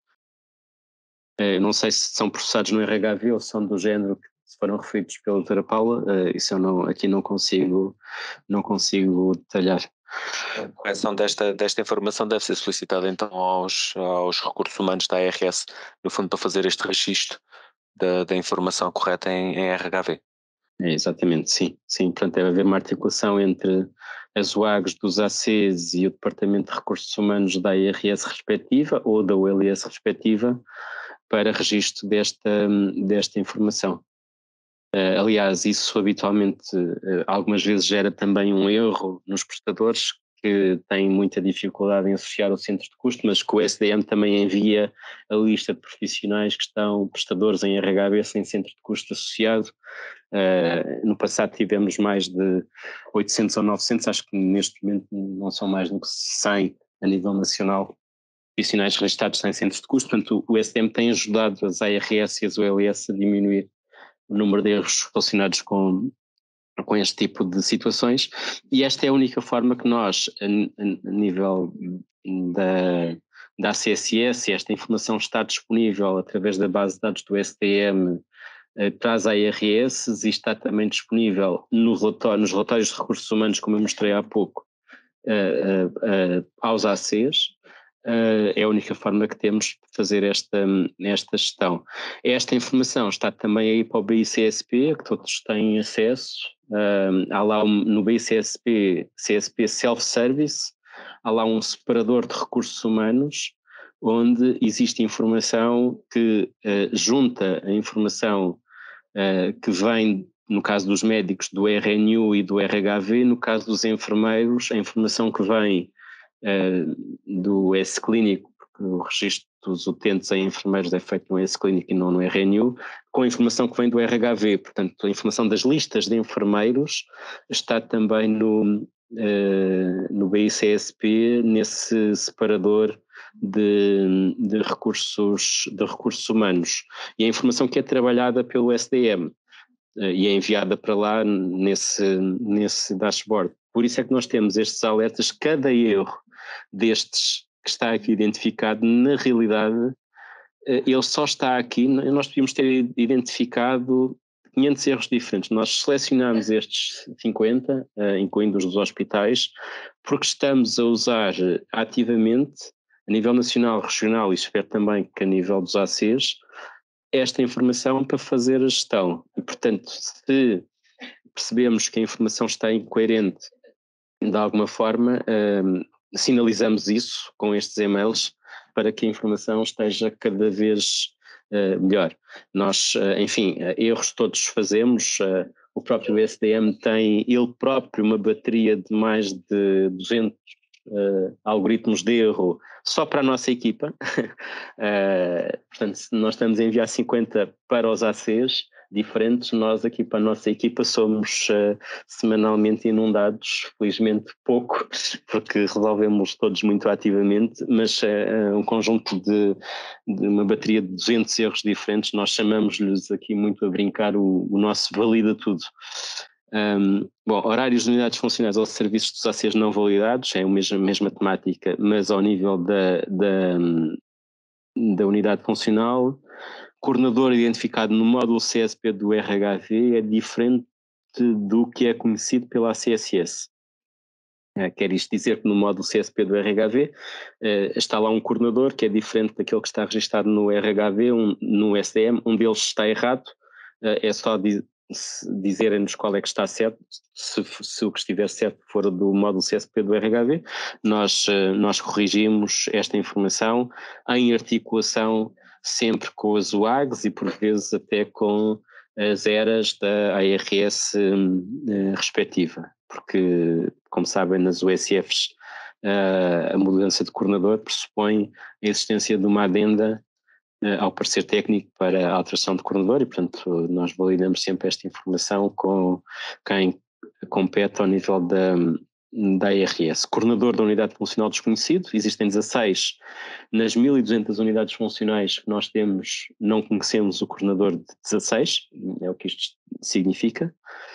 Uh, não sei se são processados no R H V ou são do género que foram referidos pela doutora Paula, uh, isso eu não, aqui não consigo, não consigo detalhar. A correção desta, desta informação deve ser solicitada então aos, aos recursos humanos da A R S, no fundo para fazer este registro da, da informação correta em, em R H V. É, exatamente, sim, sim. Portanto, deve haver uma articulação entre as U A Gs dos A Cs e o Departamento de Recursos Humanos da I R S respectiva ou da U L S respectiva para registro desta, desta informação. Uh, aliás, isso habitualmente uh, algumas vezes gera também um erro nos prestadores que têm muita dificuldade em associar o centro de custo, mas que o S D M também envia a lista de profissionais que estão prestadores em R H V sem centro de custo associado. Uh, no passado tivemos mais de oitocentos ou novecentos, acho que neste momento não são mais do que cem a nível nacional, profissionais registados sem centros de custo. Portanto, o S D M tem ajudado as A R S e as O L S a diminuir o número de erros relacionados com, com este tipo de situações, e esta é a única forma que nós, a, a nível da, da A C S S, esta informação está disponível através da base de dados do S D M para as A R S, e está também disponível no relatório, nos relatórios de recursos humanos, como eu mostrei há pouco, uh, uh, uh, aos A Cs. Uh, é a única forma que temos de fazer esta, esta gestão. Esta informação está também aí para o B I C S P, que todos têm acesso. Uh, há lá um, no B I C S P, C S P Self-Service, há lá um separador de recursos humanos, onde existe informação que uh, junta a informação uh, que vem, no caso dos médicos, do R N U e do R H V, no caso dos enfermeiros, a informação que vem uh, do S-Clínico, porque o registro dos utentes em enfermeiros é feito no S-Clínico e não no R N U, com a informação que vem do R H V. Portanto, a informação das listas de enfermeiros está também no, uh, no B I C S P, nesse separador de, de, recursos, de recursos humanos. E a informação que é trabalhada pelo S D M uh, e é enviada para lá nesse, nesse dashboard. Por isso é que nós temos estes alertas. Cada erro destes que está aqui identificado, na realidade, uh, ele só está aqui, nós devíamos ter identificado quinhentos erros diferentes. Nós selecionamos estes cinquenta, uh, incluindo os dos hospitais, porque estamos a usar ativamente, a nível nacional, regional e espero também que a nível dos A Cs, esta informação para fazer a gestão. E, portanto, se percebemos que a informação está incoerente de alguma forma, um, sinalizamos isso com estes e-mails para que a informação esteja cada vez uh, melhor. Nós, uh, enfim, uh, erros todos fazemos, uh, o próprio S D M tem ele próprio uma bateria de mais de duzentos uh, algoritmos de erro só para a nossa equipa. uh, portanto, se nós estamos a enviar cinquenta para os A Cs diferentes, nós aqui para a nossa equipa somos uh, semanalmente inundados, felizmente pouco, porque resolvemos todos muito ativamente, mas uh, um conjunto de, de uma bateria de duzentos erros diferentes, nós chamamos-lhes aqui muito a brincar o, o nosso valida tudo. Um, bom, horários de unidades funcionais ou serviços dos A Cs não validados, é a mesma, mesma temática, mas ao nível da, da, da unidade funcional. Coordenador identificado no módulo C S P do R H V é diferente do que é conhecido pela A C S S. É, quer isto dizer que no módulo C S P do R H V eh, está lá um coordenador que é diferente daquele que está registado no R H V, um, no S D M, um deles está errado, eh, é só di- dizerem-nos qual é que está certo, se, se o que estiver certo for do módulo C S P do R H V, nós, eh, nós corrigimos esta informação em articulação sempre com as U A Gs e por vezes até com as eras da A R S eh, respectiva, porque, como sabem, nas U S Fs uh, a mudança de coordenador pressupõe a existência de uma adenda uh, ao parecer técnico para a alteração de coordenador e, portanto, nós validamos sempre esta informação com quem compete ao nível da, da A R S. Coordenador da unidade funcional desconhecido, existem dezasseis. Nas mil e duzentas unidades funcionais que nós temos, não conhecemos o coordenador de dezasseis, é o que isto significa.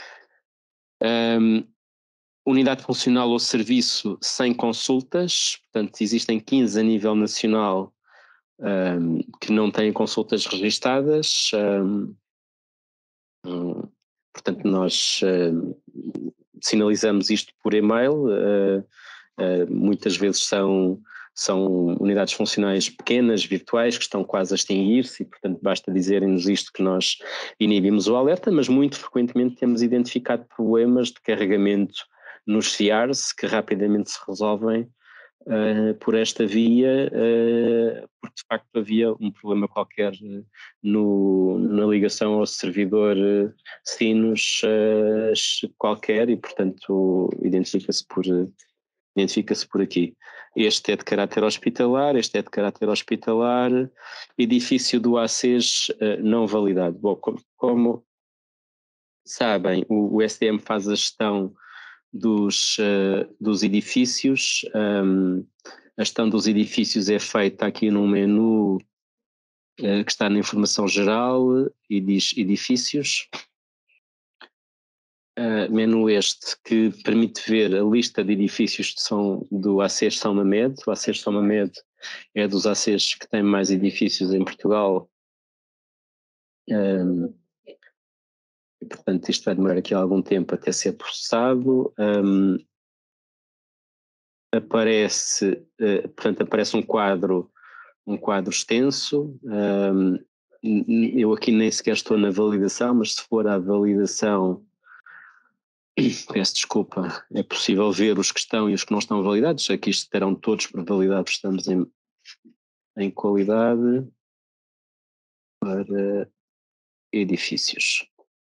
Um, unidade funcional ou serviço sem consultas, portanto existem quinze a nível nacional um, que não têm consultas registadas, um, um, portanto nós um, sinalizamos isto por e-mail, uh, uh, muitas vezes são, são unidades funcionais pequenas, virtuais, que estão quase a extinguir-se e portanto basta dizerem-nos isto que nós inibimos o alerta, mas muito frequentemente temos identificado problemas de carregamento nos C Rs que rapidamente se resolvem uh, por esta via, uh, porque de facto havia um problema qualquer no, na ligação ao servidor uh, Sinus uh, qualquer e portanto identifica-se por, identifica-se por aqui. Este é de caráter hospitalar, este é de caráter hospitalar, edifício do A C S uh, não validado. Bom, como, como sabem, o, o S D M faz a gestão dos, uh, dos edifícios, um, A gestão dos edifícios é feita aqui num menu uh, que está na informação geral e diz edifícios. Uh, menu este que permite ver a lista de edifícios de São, do A C E S São Mamed. O A C E S São Mamed é dos A C E S que tem mais edifícios em Portugal. Um, e, portanto, isto vai demorar aqui algum tempo até ser processado. Um, aparece, uh, portanto, aparece um quadro, um quadro extenso. Um, eu aqui nem sequer estou na validação, mas se for à validação, peço desculpa, é possível ver os que estão e os que não estão validados. Aqui estarão todos por validados, estamos em, em qualidade para edifícios.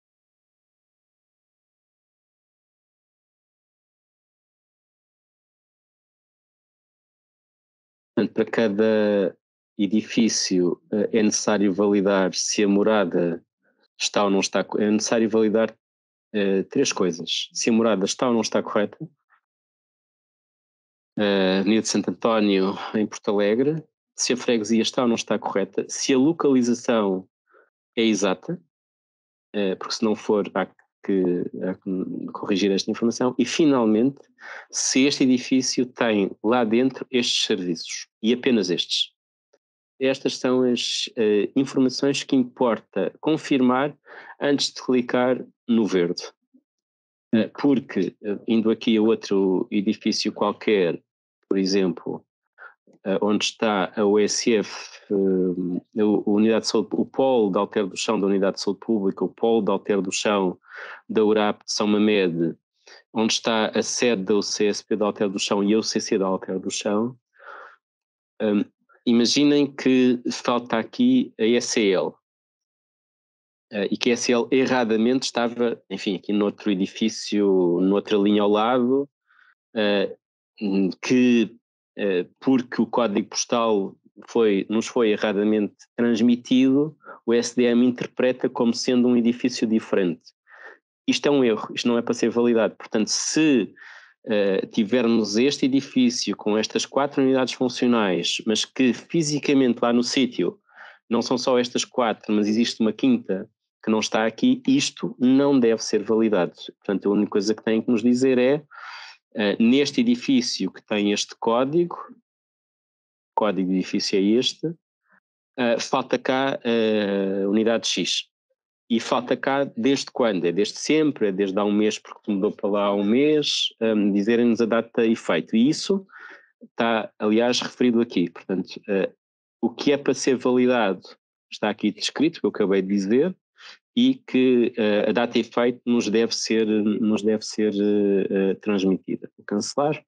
Portanto, para cada edifício é necessário validar se a morada está ou não está. É necessário validar uh, três coisas: se a morada está ou não está correta, uh, Avenida de Santo António, em Porto Alegre, se a freguesia está ou não está correta, se a localização é exata, uh, porque se não for, há que, há que corrigir esta informação, e finalmente, se este edifício tem lá dentro estes serviços, e apenas estes. Estas são as uh, informações que importa confirmar antes de clicar no verde. Uh, porque, uh, indo aqui a outro edifício qualquer, por exemplo, uh, onde está a U S F, uh, a Unidade de Saúde, o Polo de Alter do Chão da Unidade de Saúde Pública, o Polo de Alter do Chão da U R A P de São Mamed, onde está a sede da U C S P de Alter do Chão e a U C C de Alter do Chão, um, imaginem que falta aqui a S E L uh, e que a S E L erradamente estava, enfim, aqui noutro edifício, noutra linha ao lado, uh, que uh, porque o código postal foi, nos foi erradamente transmitido, o S D M interpreta como sendo um edifício diferente. Isto é um erro, isto não é para ser validado. Portanto, se Uh, tivermos este edifício com estas quatro unidades funcionais, mas que fisicamente lá no sítio não são só estas quatro, mas existe uma quinta que não está aqui, isto não deve ser validado. Portanto, a única coisa que tem que nos dizer é, uh, neste edifício que tem este código, o código de edifício é este, uh, falta cá a uh, unidade X. E falta cá desde quando? É desde sempre, é desde há um mês porque mudou para lá há um mês, um, dizerem-nos a data e feito. E isso está, aliás, referido aqui. Portanto, uh, o que é para ser validado está aqui descrito, que eu acabei de dizer, e que uh, a data e feito nos deve ser, nos deve ser uh, uh, transmitida. Vou cancelar.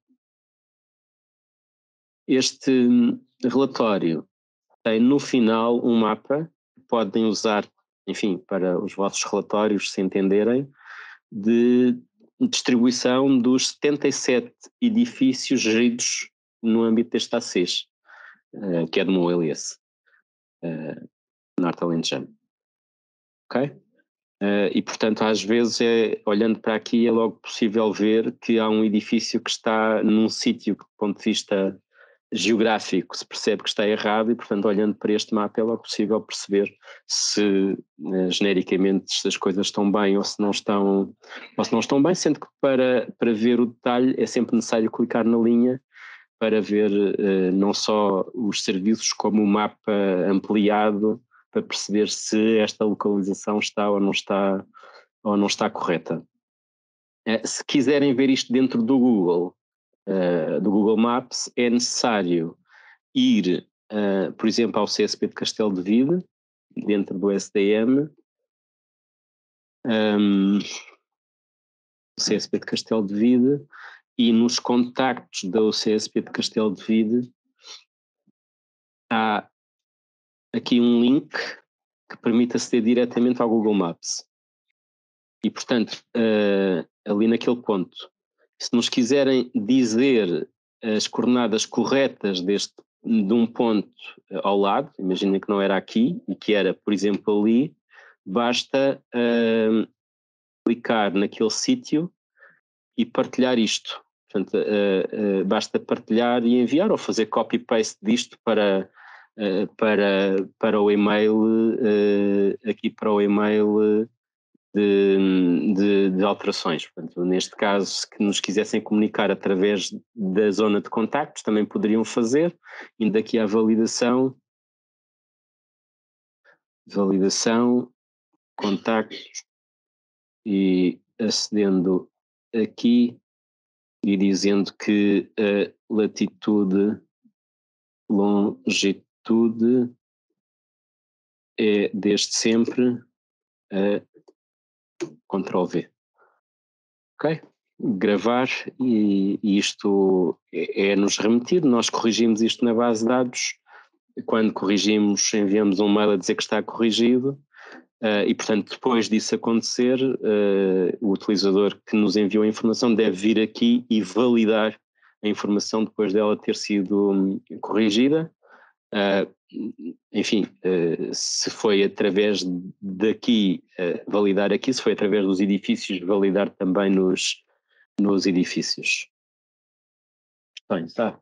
Este relatório tem no final um mapa que podem usar, enfim, para os vossos relatórios se entenderem, de distribuição dos setenta e sete edifícios geridos no âmbito deste A C E S, uh, que é de Moelhas, uh, Norte Alentejano. Ok? Uh, e, portanto, às vezes, é, olhando para aqui, é logo possível ver que há um edifício que está num sítio que, do ponto de vista geográfico, se percebe que está errado e, portanto, olhando para este mapa é logo possível perceber se uh, genericamente se as coisas estão bem ou se não estão, ou se não estão bem, sendo que para, para ver o detalhe é sempre necessário clicar na linha para ver uh, não só os serviços como o mapa ampliado para perceber se esta localização está ou não está, ou não está correta. Uh, se quiserem ver isto dentro do Google, Uh, do Google Maps, é necessário ir, uh, por exemplo, ao C S P de Castelo de Vide, dentro do S D M, um, C S P de Castelo de Vide, e nos contactos do C S P de Castelo de Vide há aqui um link que permite aceder diretamente ao Google Maps. E, portanto, uh, ali naquele ponto, se nos quiserem dizer as coordenadas corretas deste, de um ponto ao lado, imaginem que não era aqui e que era, por exemplo, ali, basta uh, clicar naquele sítio e partilhar isto. Portanto, uh, uh, basta partilhar e enviar ou fazer copy-paste disto para, uh, para, para o e-mail, uh, aqui para o e-mail de, de, de alterações. Portanto, neste caso, se nos quisessem comunicar através da zona de contactos, também poderiam fazer, indo aqui à validação, validação, contactos, e acedendo aqui e dizendo que a latitude, longitude é desde sempre a control V. Ok? Gravar, e, e isto é, é nos remetido, nós corrigimos isto na base de dados, quando corrigimos enviamos um mail a dizer que está corrigido. Uh, e, portanto, depois disso acontecer, uh, o utilizador que nos enviou a informação deve vir aqui e validar a informação depois dela ter sido um, corrigida. Uh, enfim, uh, se foi através daqui, uh, validar aqui, se foi através dos edifícios, validar também nos, nos edifícios. Bem, tá.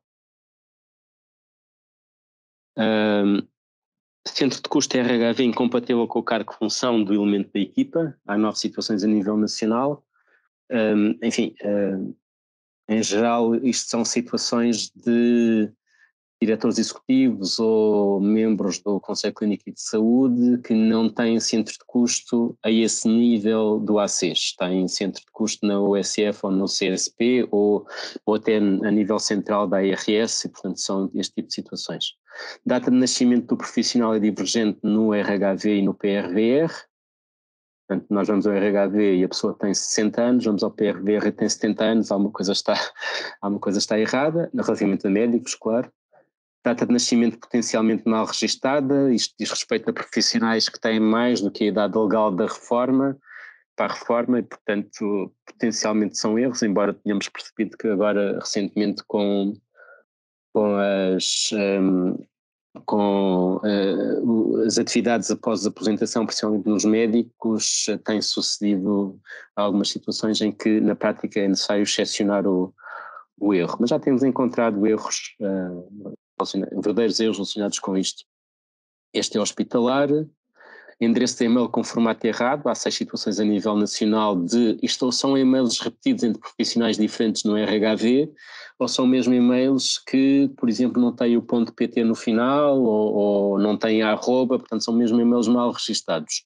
Um, Centro de custo R H V incompatível com o cargo-função do elemento da equipa. Há nove situações a nível nacional. Um, enfim, um, em geral, isto são situações de diretores executivos ou membros do Conselho Clínico e de Saúde que não têm centro de custo a esse nível do A C E S. Têm centro de custo na U S F ou no C S P ou, ou até a nível central da I R S, e portanto são este tipo de situações. Data de nascimento do profissional é divergente no R H V e no P R V R. Portanto, nós vamos ao R H V e a pessoa tem sessenta anos, vamos ao P R V R e tem setenta anos, alguma coisa está, alguma coisa está errada, relativamente a médicos, claro. Data de nascimento potencialmente mal registada, isto diz respeito a profissionais que têm mais do que a idade legal da reforma, para a reforma, e portanto potencialmente são erros, embora tenhamos percebido que agora recentemente com, com as... Um, com uh, as atividades após a aposentação, principalmente nos médicos, uh, tem sucedido algumas situações em que na prática é necessário excepcionar o, o erro, mas já temos encontrado erros, uh, verdadeiros erros relacionados com isto. Este é hospitalar, endereço de e-mail com formato errado, há seis situações a nível nacional de isto, ou são e-mails repetidos entre profissionais diferentes no R H V, ou são mesmo e-mails que, por exemplo, não têm o ponto .pt no final, ou, ou não têm a arroba, portanto são mesmo e-mails mal registados.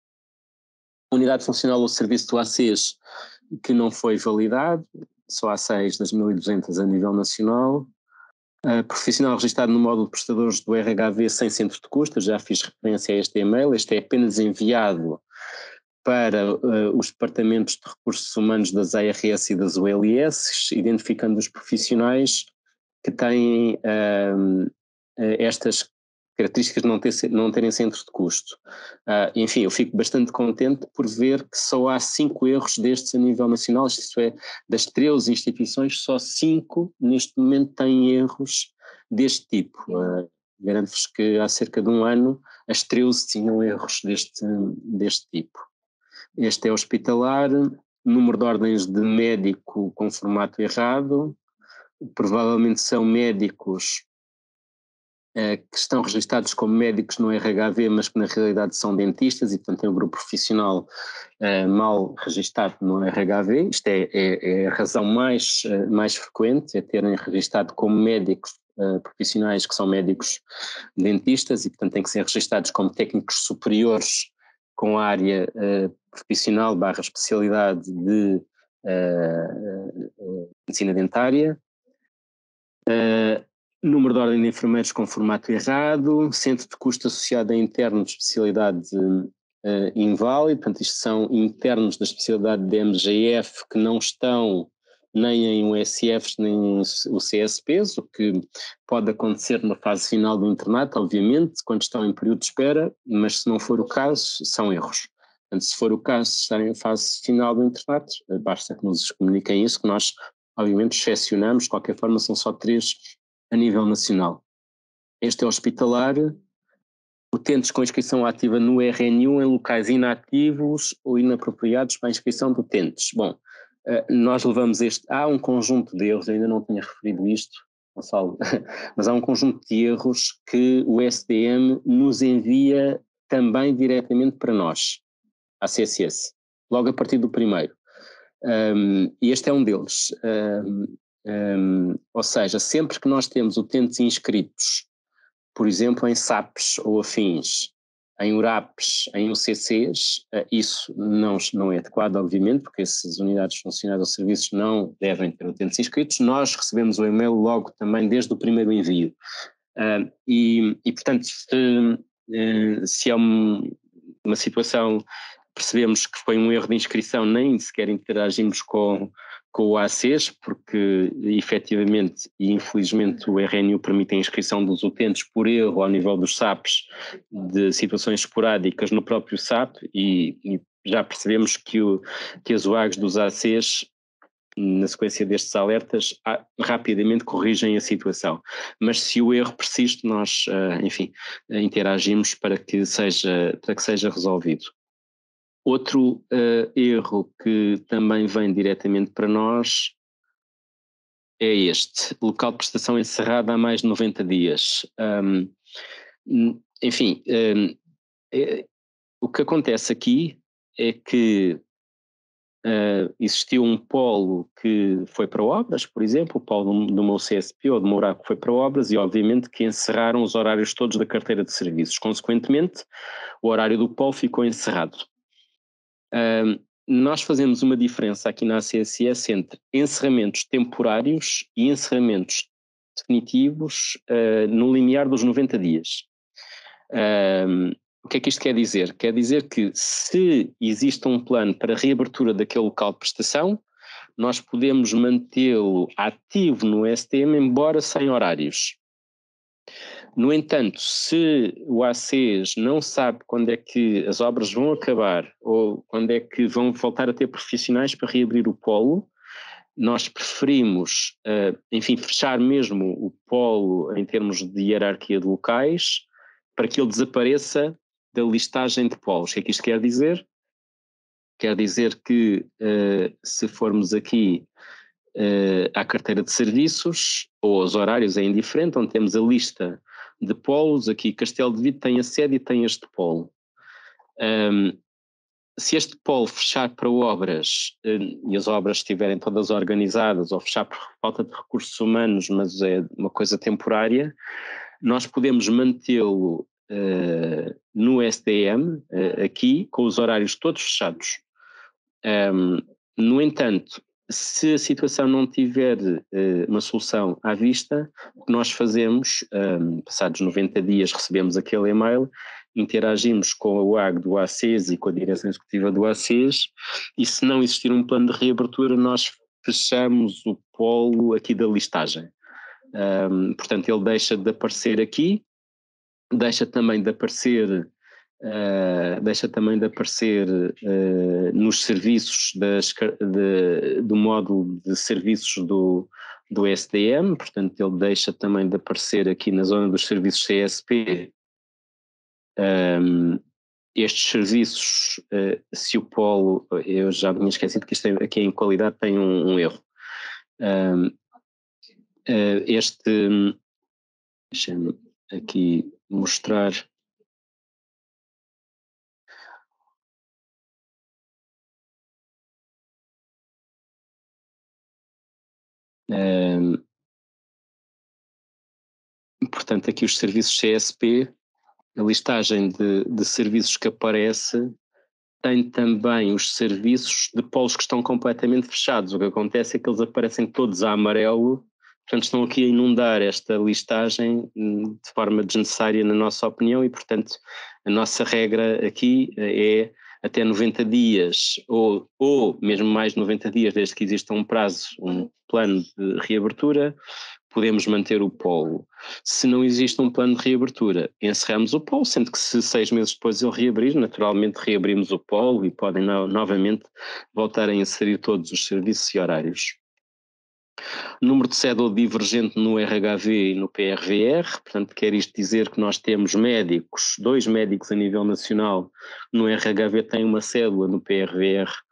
Unidade funcional ou serviço do A C E S que não foi validado, só há seis das mil e duzentas a nível nacional. Uh, profissional registado no módulo de prestadores do R H V sem centro de custo, já fiz referência a este e-mail, este é apenas enviado para uh, os departamentos de recursos humanos das A R S e das U L S, identificando os profissionais que têm uh, estas características de não, ter, não terem centro de custo. Uh, enfim, eu fico bastante contente por ver que só há cinco erros destes a nível nacional, isto é, das treze instituições, só cinco neste momento têm erros deste tipo. Uh, Garanto-vos que há cerca de um ano as treze tinham erros deste, deste tipo. Este é hospitalar, número de ordens de médico com formato errado, provavelmente são médicos que estão registados como médicos no R H V, mas que na realidade são dentistas, e portanto tem um grupo profissional uh, mal registado no R H V. Isto é, é, é a razão mais, uh, mais frequente, é terem registado como médicos uh, profissionais que são médicos dentistas, e portanto têm que ser registados como técnicos superiores com a área uh, profissional barra especialidade de uh, uh, medicina dentária. Uh, Número de ordem de enfermeiros com formato errado, centro de custo associado a interno de especialidade uh, inválido, portanto isto são internos da especialidade de M G F que não estão nem em U S Fs nem em o C S Ps, o que pode acontecer na fase final do internato, obviamente, quando estão em período de espera, mas se não for o caso, são erros. Portanto, se for o caso de estarem em fase final do internato, basta que nos comuniquem isso, que nós obviamente excepcionamos, de qualquer forma são só três a nível nacional. Este é hospitalar, utentes com inscrição ativa no R N U em locais inativos ou inapropriados para a inscrição de utentes. Bom, uh, nós levamos este, há um conjunto de erros, eu ainda não tinha referido isto, Gonçalo, mas há um conjunto de erros que o S D M nos envia também diretamente para nós, à C S S, logo a partir do primeiro. Um, e este é um deles. Um, um, ou seja, sempre que nós temos utentes inscritos, por exemplo, em S A Ps ou afins, em U R A Ps, em U C Cs, uh, isso não, não é adequado, obviamente, porque essas unidades funcionais ou serviços não devem ter utentes inscritos. Nós recebemos o e-mail logo também desde o primeiro envio. Uh, e, e, portanto, se, uh, se é um, uma situação, percebemos que foi um erro de inscrição, nem sequer interagimos com, com o A C E S, porque efetivamente e infelizmente o R N U permite a inscrição dos utentes por erro ao nível dos S A Ps de situações esporádicas no próprio S A P e, e já percebemos que, o, que as U A Gs dos A C E S, na sequência destes alertas, rapidamente corrigem a situação. Mas se o erro persiste, nós, enfim, interagimos para que seja, para que seja resolvido. Outro uh, erro que também vem diretamente para nós é este: local de prestação encerrado há mais de noventa dias. Um, enfim, um, é, o que acontece aqui é que uh, existiu um polo que foi para obras, por exemplo, o polo do, do meu C S P ou do meu Mouraco foi para obras e obviamente que encerraram os horários todos da carteira de serviços. Consequentemente, o horário do polo ficou encerrado. Um, nós fazemos uma diferença aqui na A C S S entre encerramentos temporários e encerramentos definitivos uh, no limiar dos noventa dias. Um, o que é que isto quer dizer? Quer dizer que se existe um plano para reabertura daquele local de prestação, nós podemos mantê-lo ativo no S D M, embora sem horários. No entanto, se o A C E S não sabe quando é que as obras vão acabar ou quando é que vão voltar a ter profissionais para reabrir o polo, nós preferimos, uh, enfim, fechar mesmo o polo em termos de hierarquia de locais para que ele desapareça da listagem de polos. O que é que isto quer dizer? Quer dizer que uh, se formos aqui Uh, à carteira de serviços ou aos horários é indiferente, onde temos a lista de polos, aqui Castelo de Vide tem a sede e tem este polo. Um, se este polo fechar para obras uh, e as obras estiverem todas organizadas ou fechar por falta de recursos humanos, mas é uma coisa temporária, nós podemos mantê-lo uh, no S D M, uh, aqui, com os horários todos fechados. Um, no entanto, se a situação não tiver uh, uma solução à vista, o que nós fazemos, um, passados noventa dias recebemos aquele e-mail, interagimos com a U A G do A C E S e com a direção executiva do A C E S e se não existir um plano de reabertura nós fechamos o polo aqui da listagem. Um, portanto, ele deixa de aparecer aqui, deixa também de aparecer Uh, deixa também de aparecer uh, nos serviços das, de, do módulo de serviços do, do S D M, portanto ele deixa também de aparecer aqui na zona dos serviços C S P. Um, estes serviços, uh, se o polo, eu já tinha esquecido que isto é, aqui em qualidade tem um, um erro. Um, uh, este, deixa-me aqui mostrar. Um, portanto, aqui os serviços C S P, a listagem de, de serviços que aparece tem também os serviços de polos que estão completamente fechados. O que acontece é que eles aparecem todos a amarelo, portanto estão aqui a inundar esta listagem de forma desnecessária na nossa opinião e, portanto, a nossa regra aqui é até noventa dias ou, ou mesmo mais de noventa dias, desde que exista um prazo, um plano de reabertura, podemos manter o polo. Se não existe um plano de reabertura, encerramos o polo, sendo que se seis meses depois ele reabrir, naturalmente reabrimos o polo e podem no, novamente voltar a inserir todos os serviços e horários. Número de cédula divergente no R H V e no P R V R, portanto quer isto dizer que nós temos médicos, dois médicos a nível nacional, no R H V tem uma cédula, no P R V R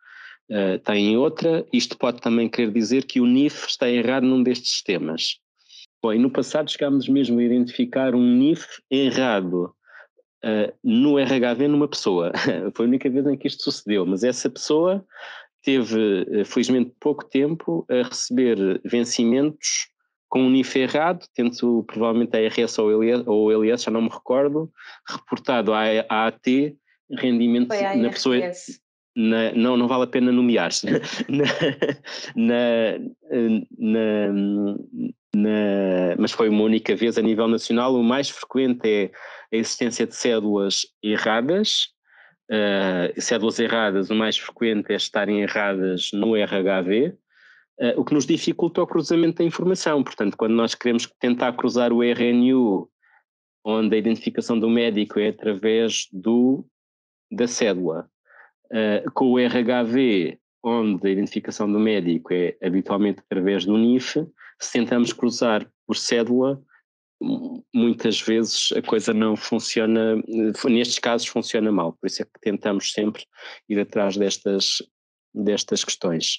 uh, tem outra. Isto pode também querer dizer que o N I F está errado num destes sistemas. Bom, e no passado chegámos mesmo a identificar um N I F errado uh, no R H V numa pessoa. Foi a única vez em que isto sucedeu, mas essa pessoa teve, felizmente, pouco tempo a receber vencimentos com um N I F errado, tendo provavelmente a R S ou o L S, já não me recordo, reportado à A A T rendimento na pessoa. Na, não, não vale a pena nomear-se. na, na, na, na, mas foi uma única vez a nível nacional. O mais frequente é a existência de cédulas erradas. Uh, cédulas erradas, o mais frequente é estarem erradas no R H V, uh, o que nos dificulta o cruzamento da informação. Portanto, quando nós queremos tentar cruzar o R N U, onde a identificação do médico é através do, da cédula, uh, com o R H V, onde a identificação do médico é habitualmente através do N I F, se tentamos cruzar por cédula, muitas vezes a coisa não funciona, nestes casos funciona mal, por isso é que tentamos sempre ir atrás destas, destas questões.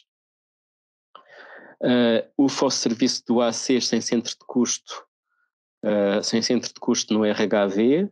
Uh, o F O S serviço do A C sem centro de custo, uh, sem centro de custo no R H V,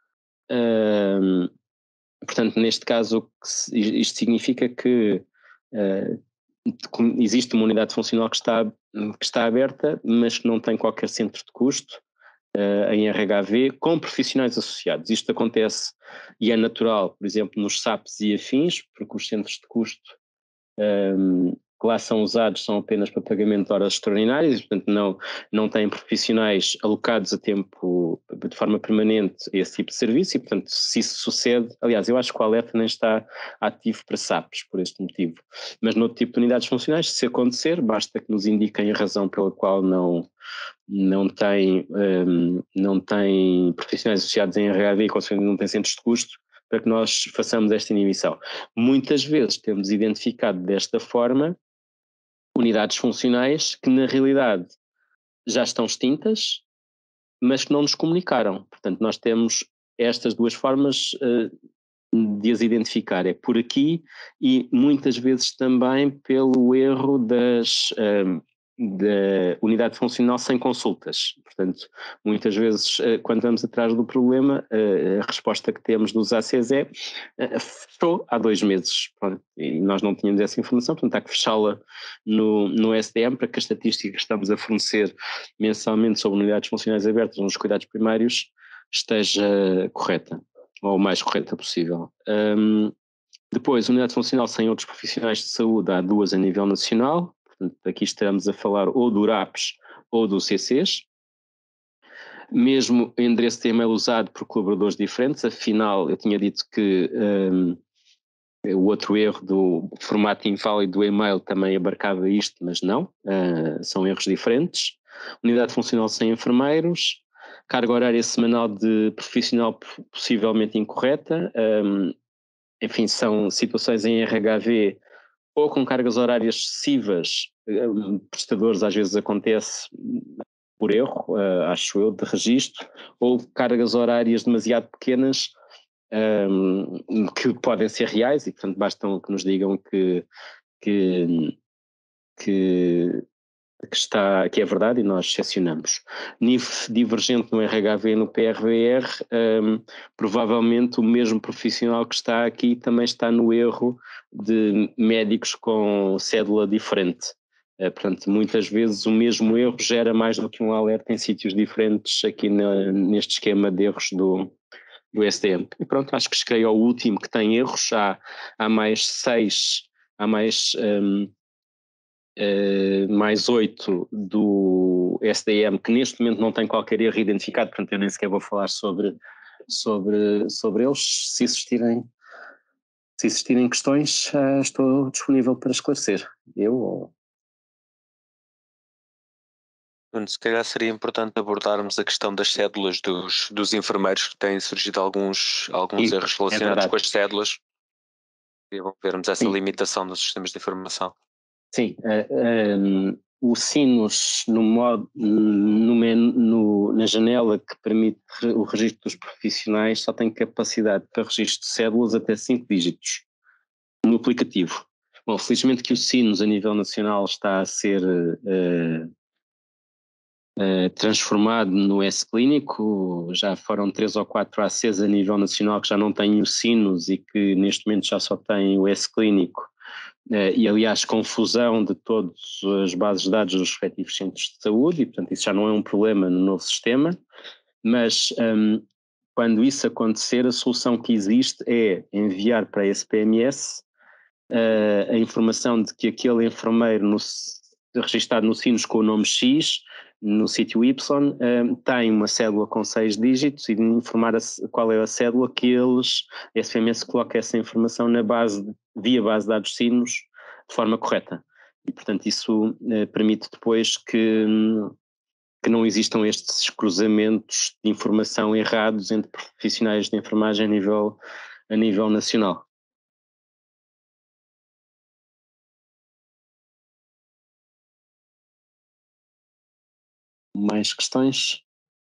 uh, portanto neste caso isto significa que uh, existe uma unidade funcional que está, que está aberta, mas que não tem qualquer centro de custo, Uh, em R H V, com profissionais associados. Isto acontece e é natural, por exemplo, nos S A Ps e afins, porque os centros de custo um, que lá são usados são apenas para pagamento de horas extraordinárias, e, portanto não, não têm profissionais alocados a tempo, de forma permanente, a esse tipo de serviço, e portanto se isso sucede, aliás eu acho que o alerta nem está ativo para S A Ps por este motivo, mas noutro tipo de unidades funcionais, se acontecer, basta que nos indiquem a razão pela qual não não tem, um, não tem profissionais associados em R H V e consequentemente não tem centros de custo, para que nós façamos esta inibição. Muitas vezes temos identificado desta forma unidades funcionais que na realidade já estão extintas, mas que não nos comunicaram. Portanto, nós temos estas duas formas uh, de as identificar, é por aqui e muitas vezes também pelo erro das... Um, da unidade funcional sem consultas. Portanto, muitas vezes quando vamos atrás do problema, a resposta que temos dos A Cs é fechou há dois meses. E nós não tínhamos essa informação, portanto há que fechá-la no, no S D M para que a estatística que estamos a fornecer mensalmente sobre unidades funcionais abertas nos cuidados primários esteja correta, ou o mais correta possível. Um, depois, unidade funcional sem outros profissionais de saúde, há duas a nível nacional. Portanto, aqui estamos a falar ou do R A Ps ou do C Cs, mesmo endereço de e-mail usado por colaboradores diferentes, afinal eu tinha dito que um, o outro erro do formato inválido do e-mail também abarcava isto, mas não, uh, são erros diferentes. Unidade funcional sem enfermeiros, carga horária semanal de profissional possivelmente incorreta, um, enfim, são situações em R H V ou com cargas horárias excessivas, prestadores às vezes acontece por erro, uh, acho eu, de registro, ou cargas horárias demasiado pequenas um, que podem ser reais e portanto bastam que nos digam que, que, que, que, está, que é verdade e nós excepcionamos. Nível divergente no R H V e no P R V R, um, provavelmente o mesmo profissional que está aqui também está no erro de médicos com cédula diferente. Uh, portanto, muitas vezes o mesmo erro gera mais do que um alerta em sítios diferentes aqui na, neste esquema de erros do, do S D M. E pronto, acho que cheguei ao último que tem erros, há, há mais seis, há mais... Um, Uh, mais oito do S D M que neste momento não tem qualquer erro identificado, portanto eu nem sequer vou falar sobre, sobre, sobre eles. Se existirem, se existirem questões, uh, estou disponível para esclarecer. Eu ou... Se calhar seria importante abordarmos a questão das cédulas dos, dos enfermeiros, que têm surgido alguns, alguns Sim, erros relacionados é com as cédulas, e vermos essa Sim. limitação nos sistemas de informação. Sim, uh, um, o Sinus no modo, no menu, no, na janela que permite o registro dos profissionais só tem capacidade para registro de cédulas até cinco dígitos no aplicativo. Bom, felizmente que o Sinos a nível nacional está a ser uh, uh, transformado no S-Clínico. Já foram três ou quatro A Cs a nível nacional que já não têm o Sinos e que neste momento já só têm o S-Clínico. Uh, e aliás confusão de todas as bases de dados dos respectivos centros de saúde, e portanto isso já não é um problema no novo sistema, mas um, quando isso acontecer, a solução que existe é enviar para esse P M S uh, a informação de que aquele enfermeiro no, registado no Sinos com o nome X, no sítio Y, uh, tem uma cédula com seis dígitos, e de informar a, qual é a cédula que eles, esse P M S coloca essa informação na base, via base de dados Sinos, de forma correta. E portanto isso uh, permite depois que, que não existam estes cruzamentos de informação errados entre profissionais de enfermagem a nível, a nível nacional. Mais questões?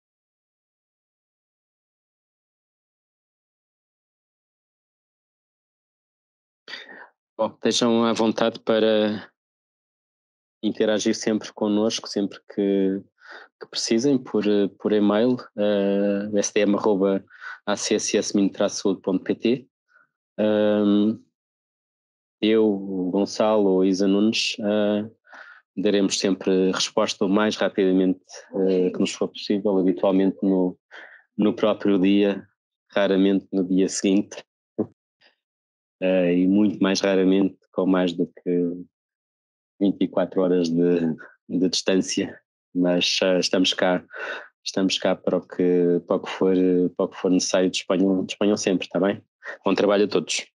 Bom, estejam à vontade para interagir sempre connosco, sempre que, que precisem, por, por e-mail, uh, s d m arroba a c s s saúde ponto p t. Um, eu, o Gonçalo ou Isa Nunes, uh, daremos sempre resposta o mais rapidamente uh, que nos for possível, habitualmente no, no próprio dia, raramente no dia seguinte, uh, e muito mais raramente com mais do que vinte e quatro horas de, de distância, mas uh, estamos cá, estamos cá para o que, para o que for, para o que for necessário, disponham, disponham sempre, está bem? Bom trabalho a todos.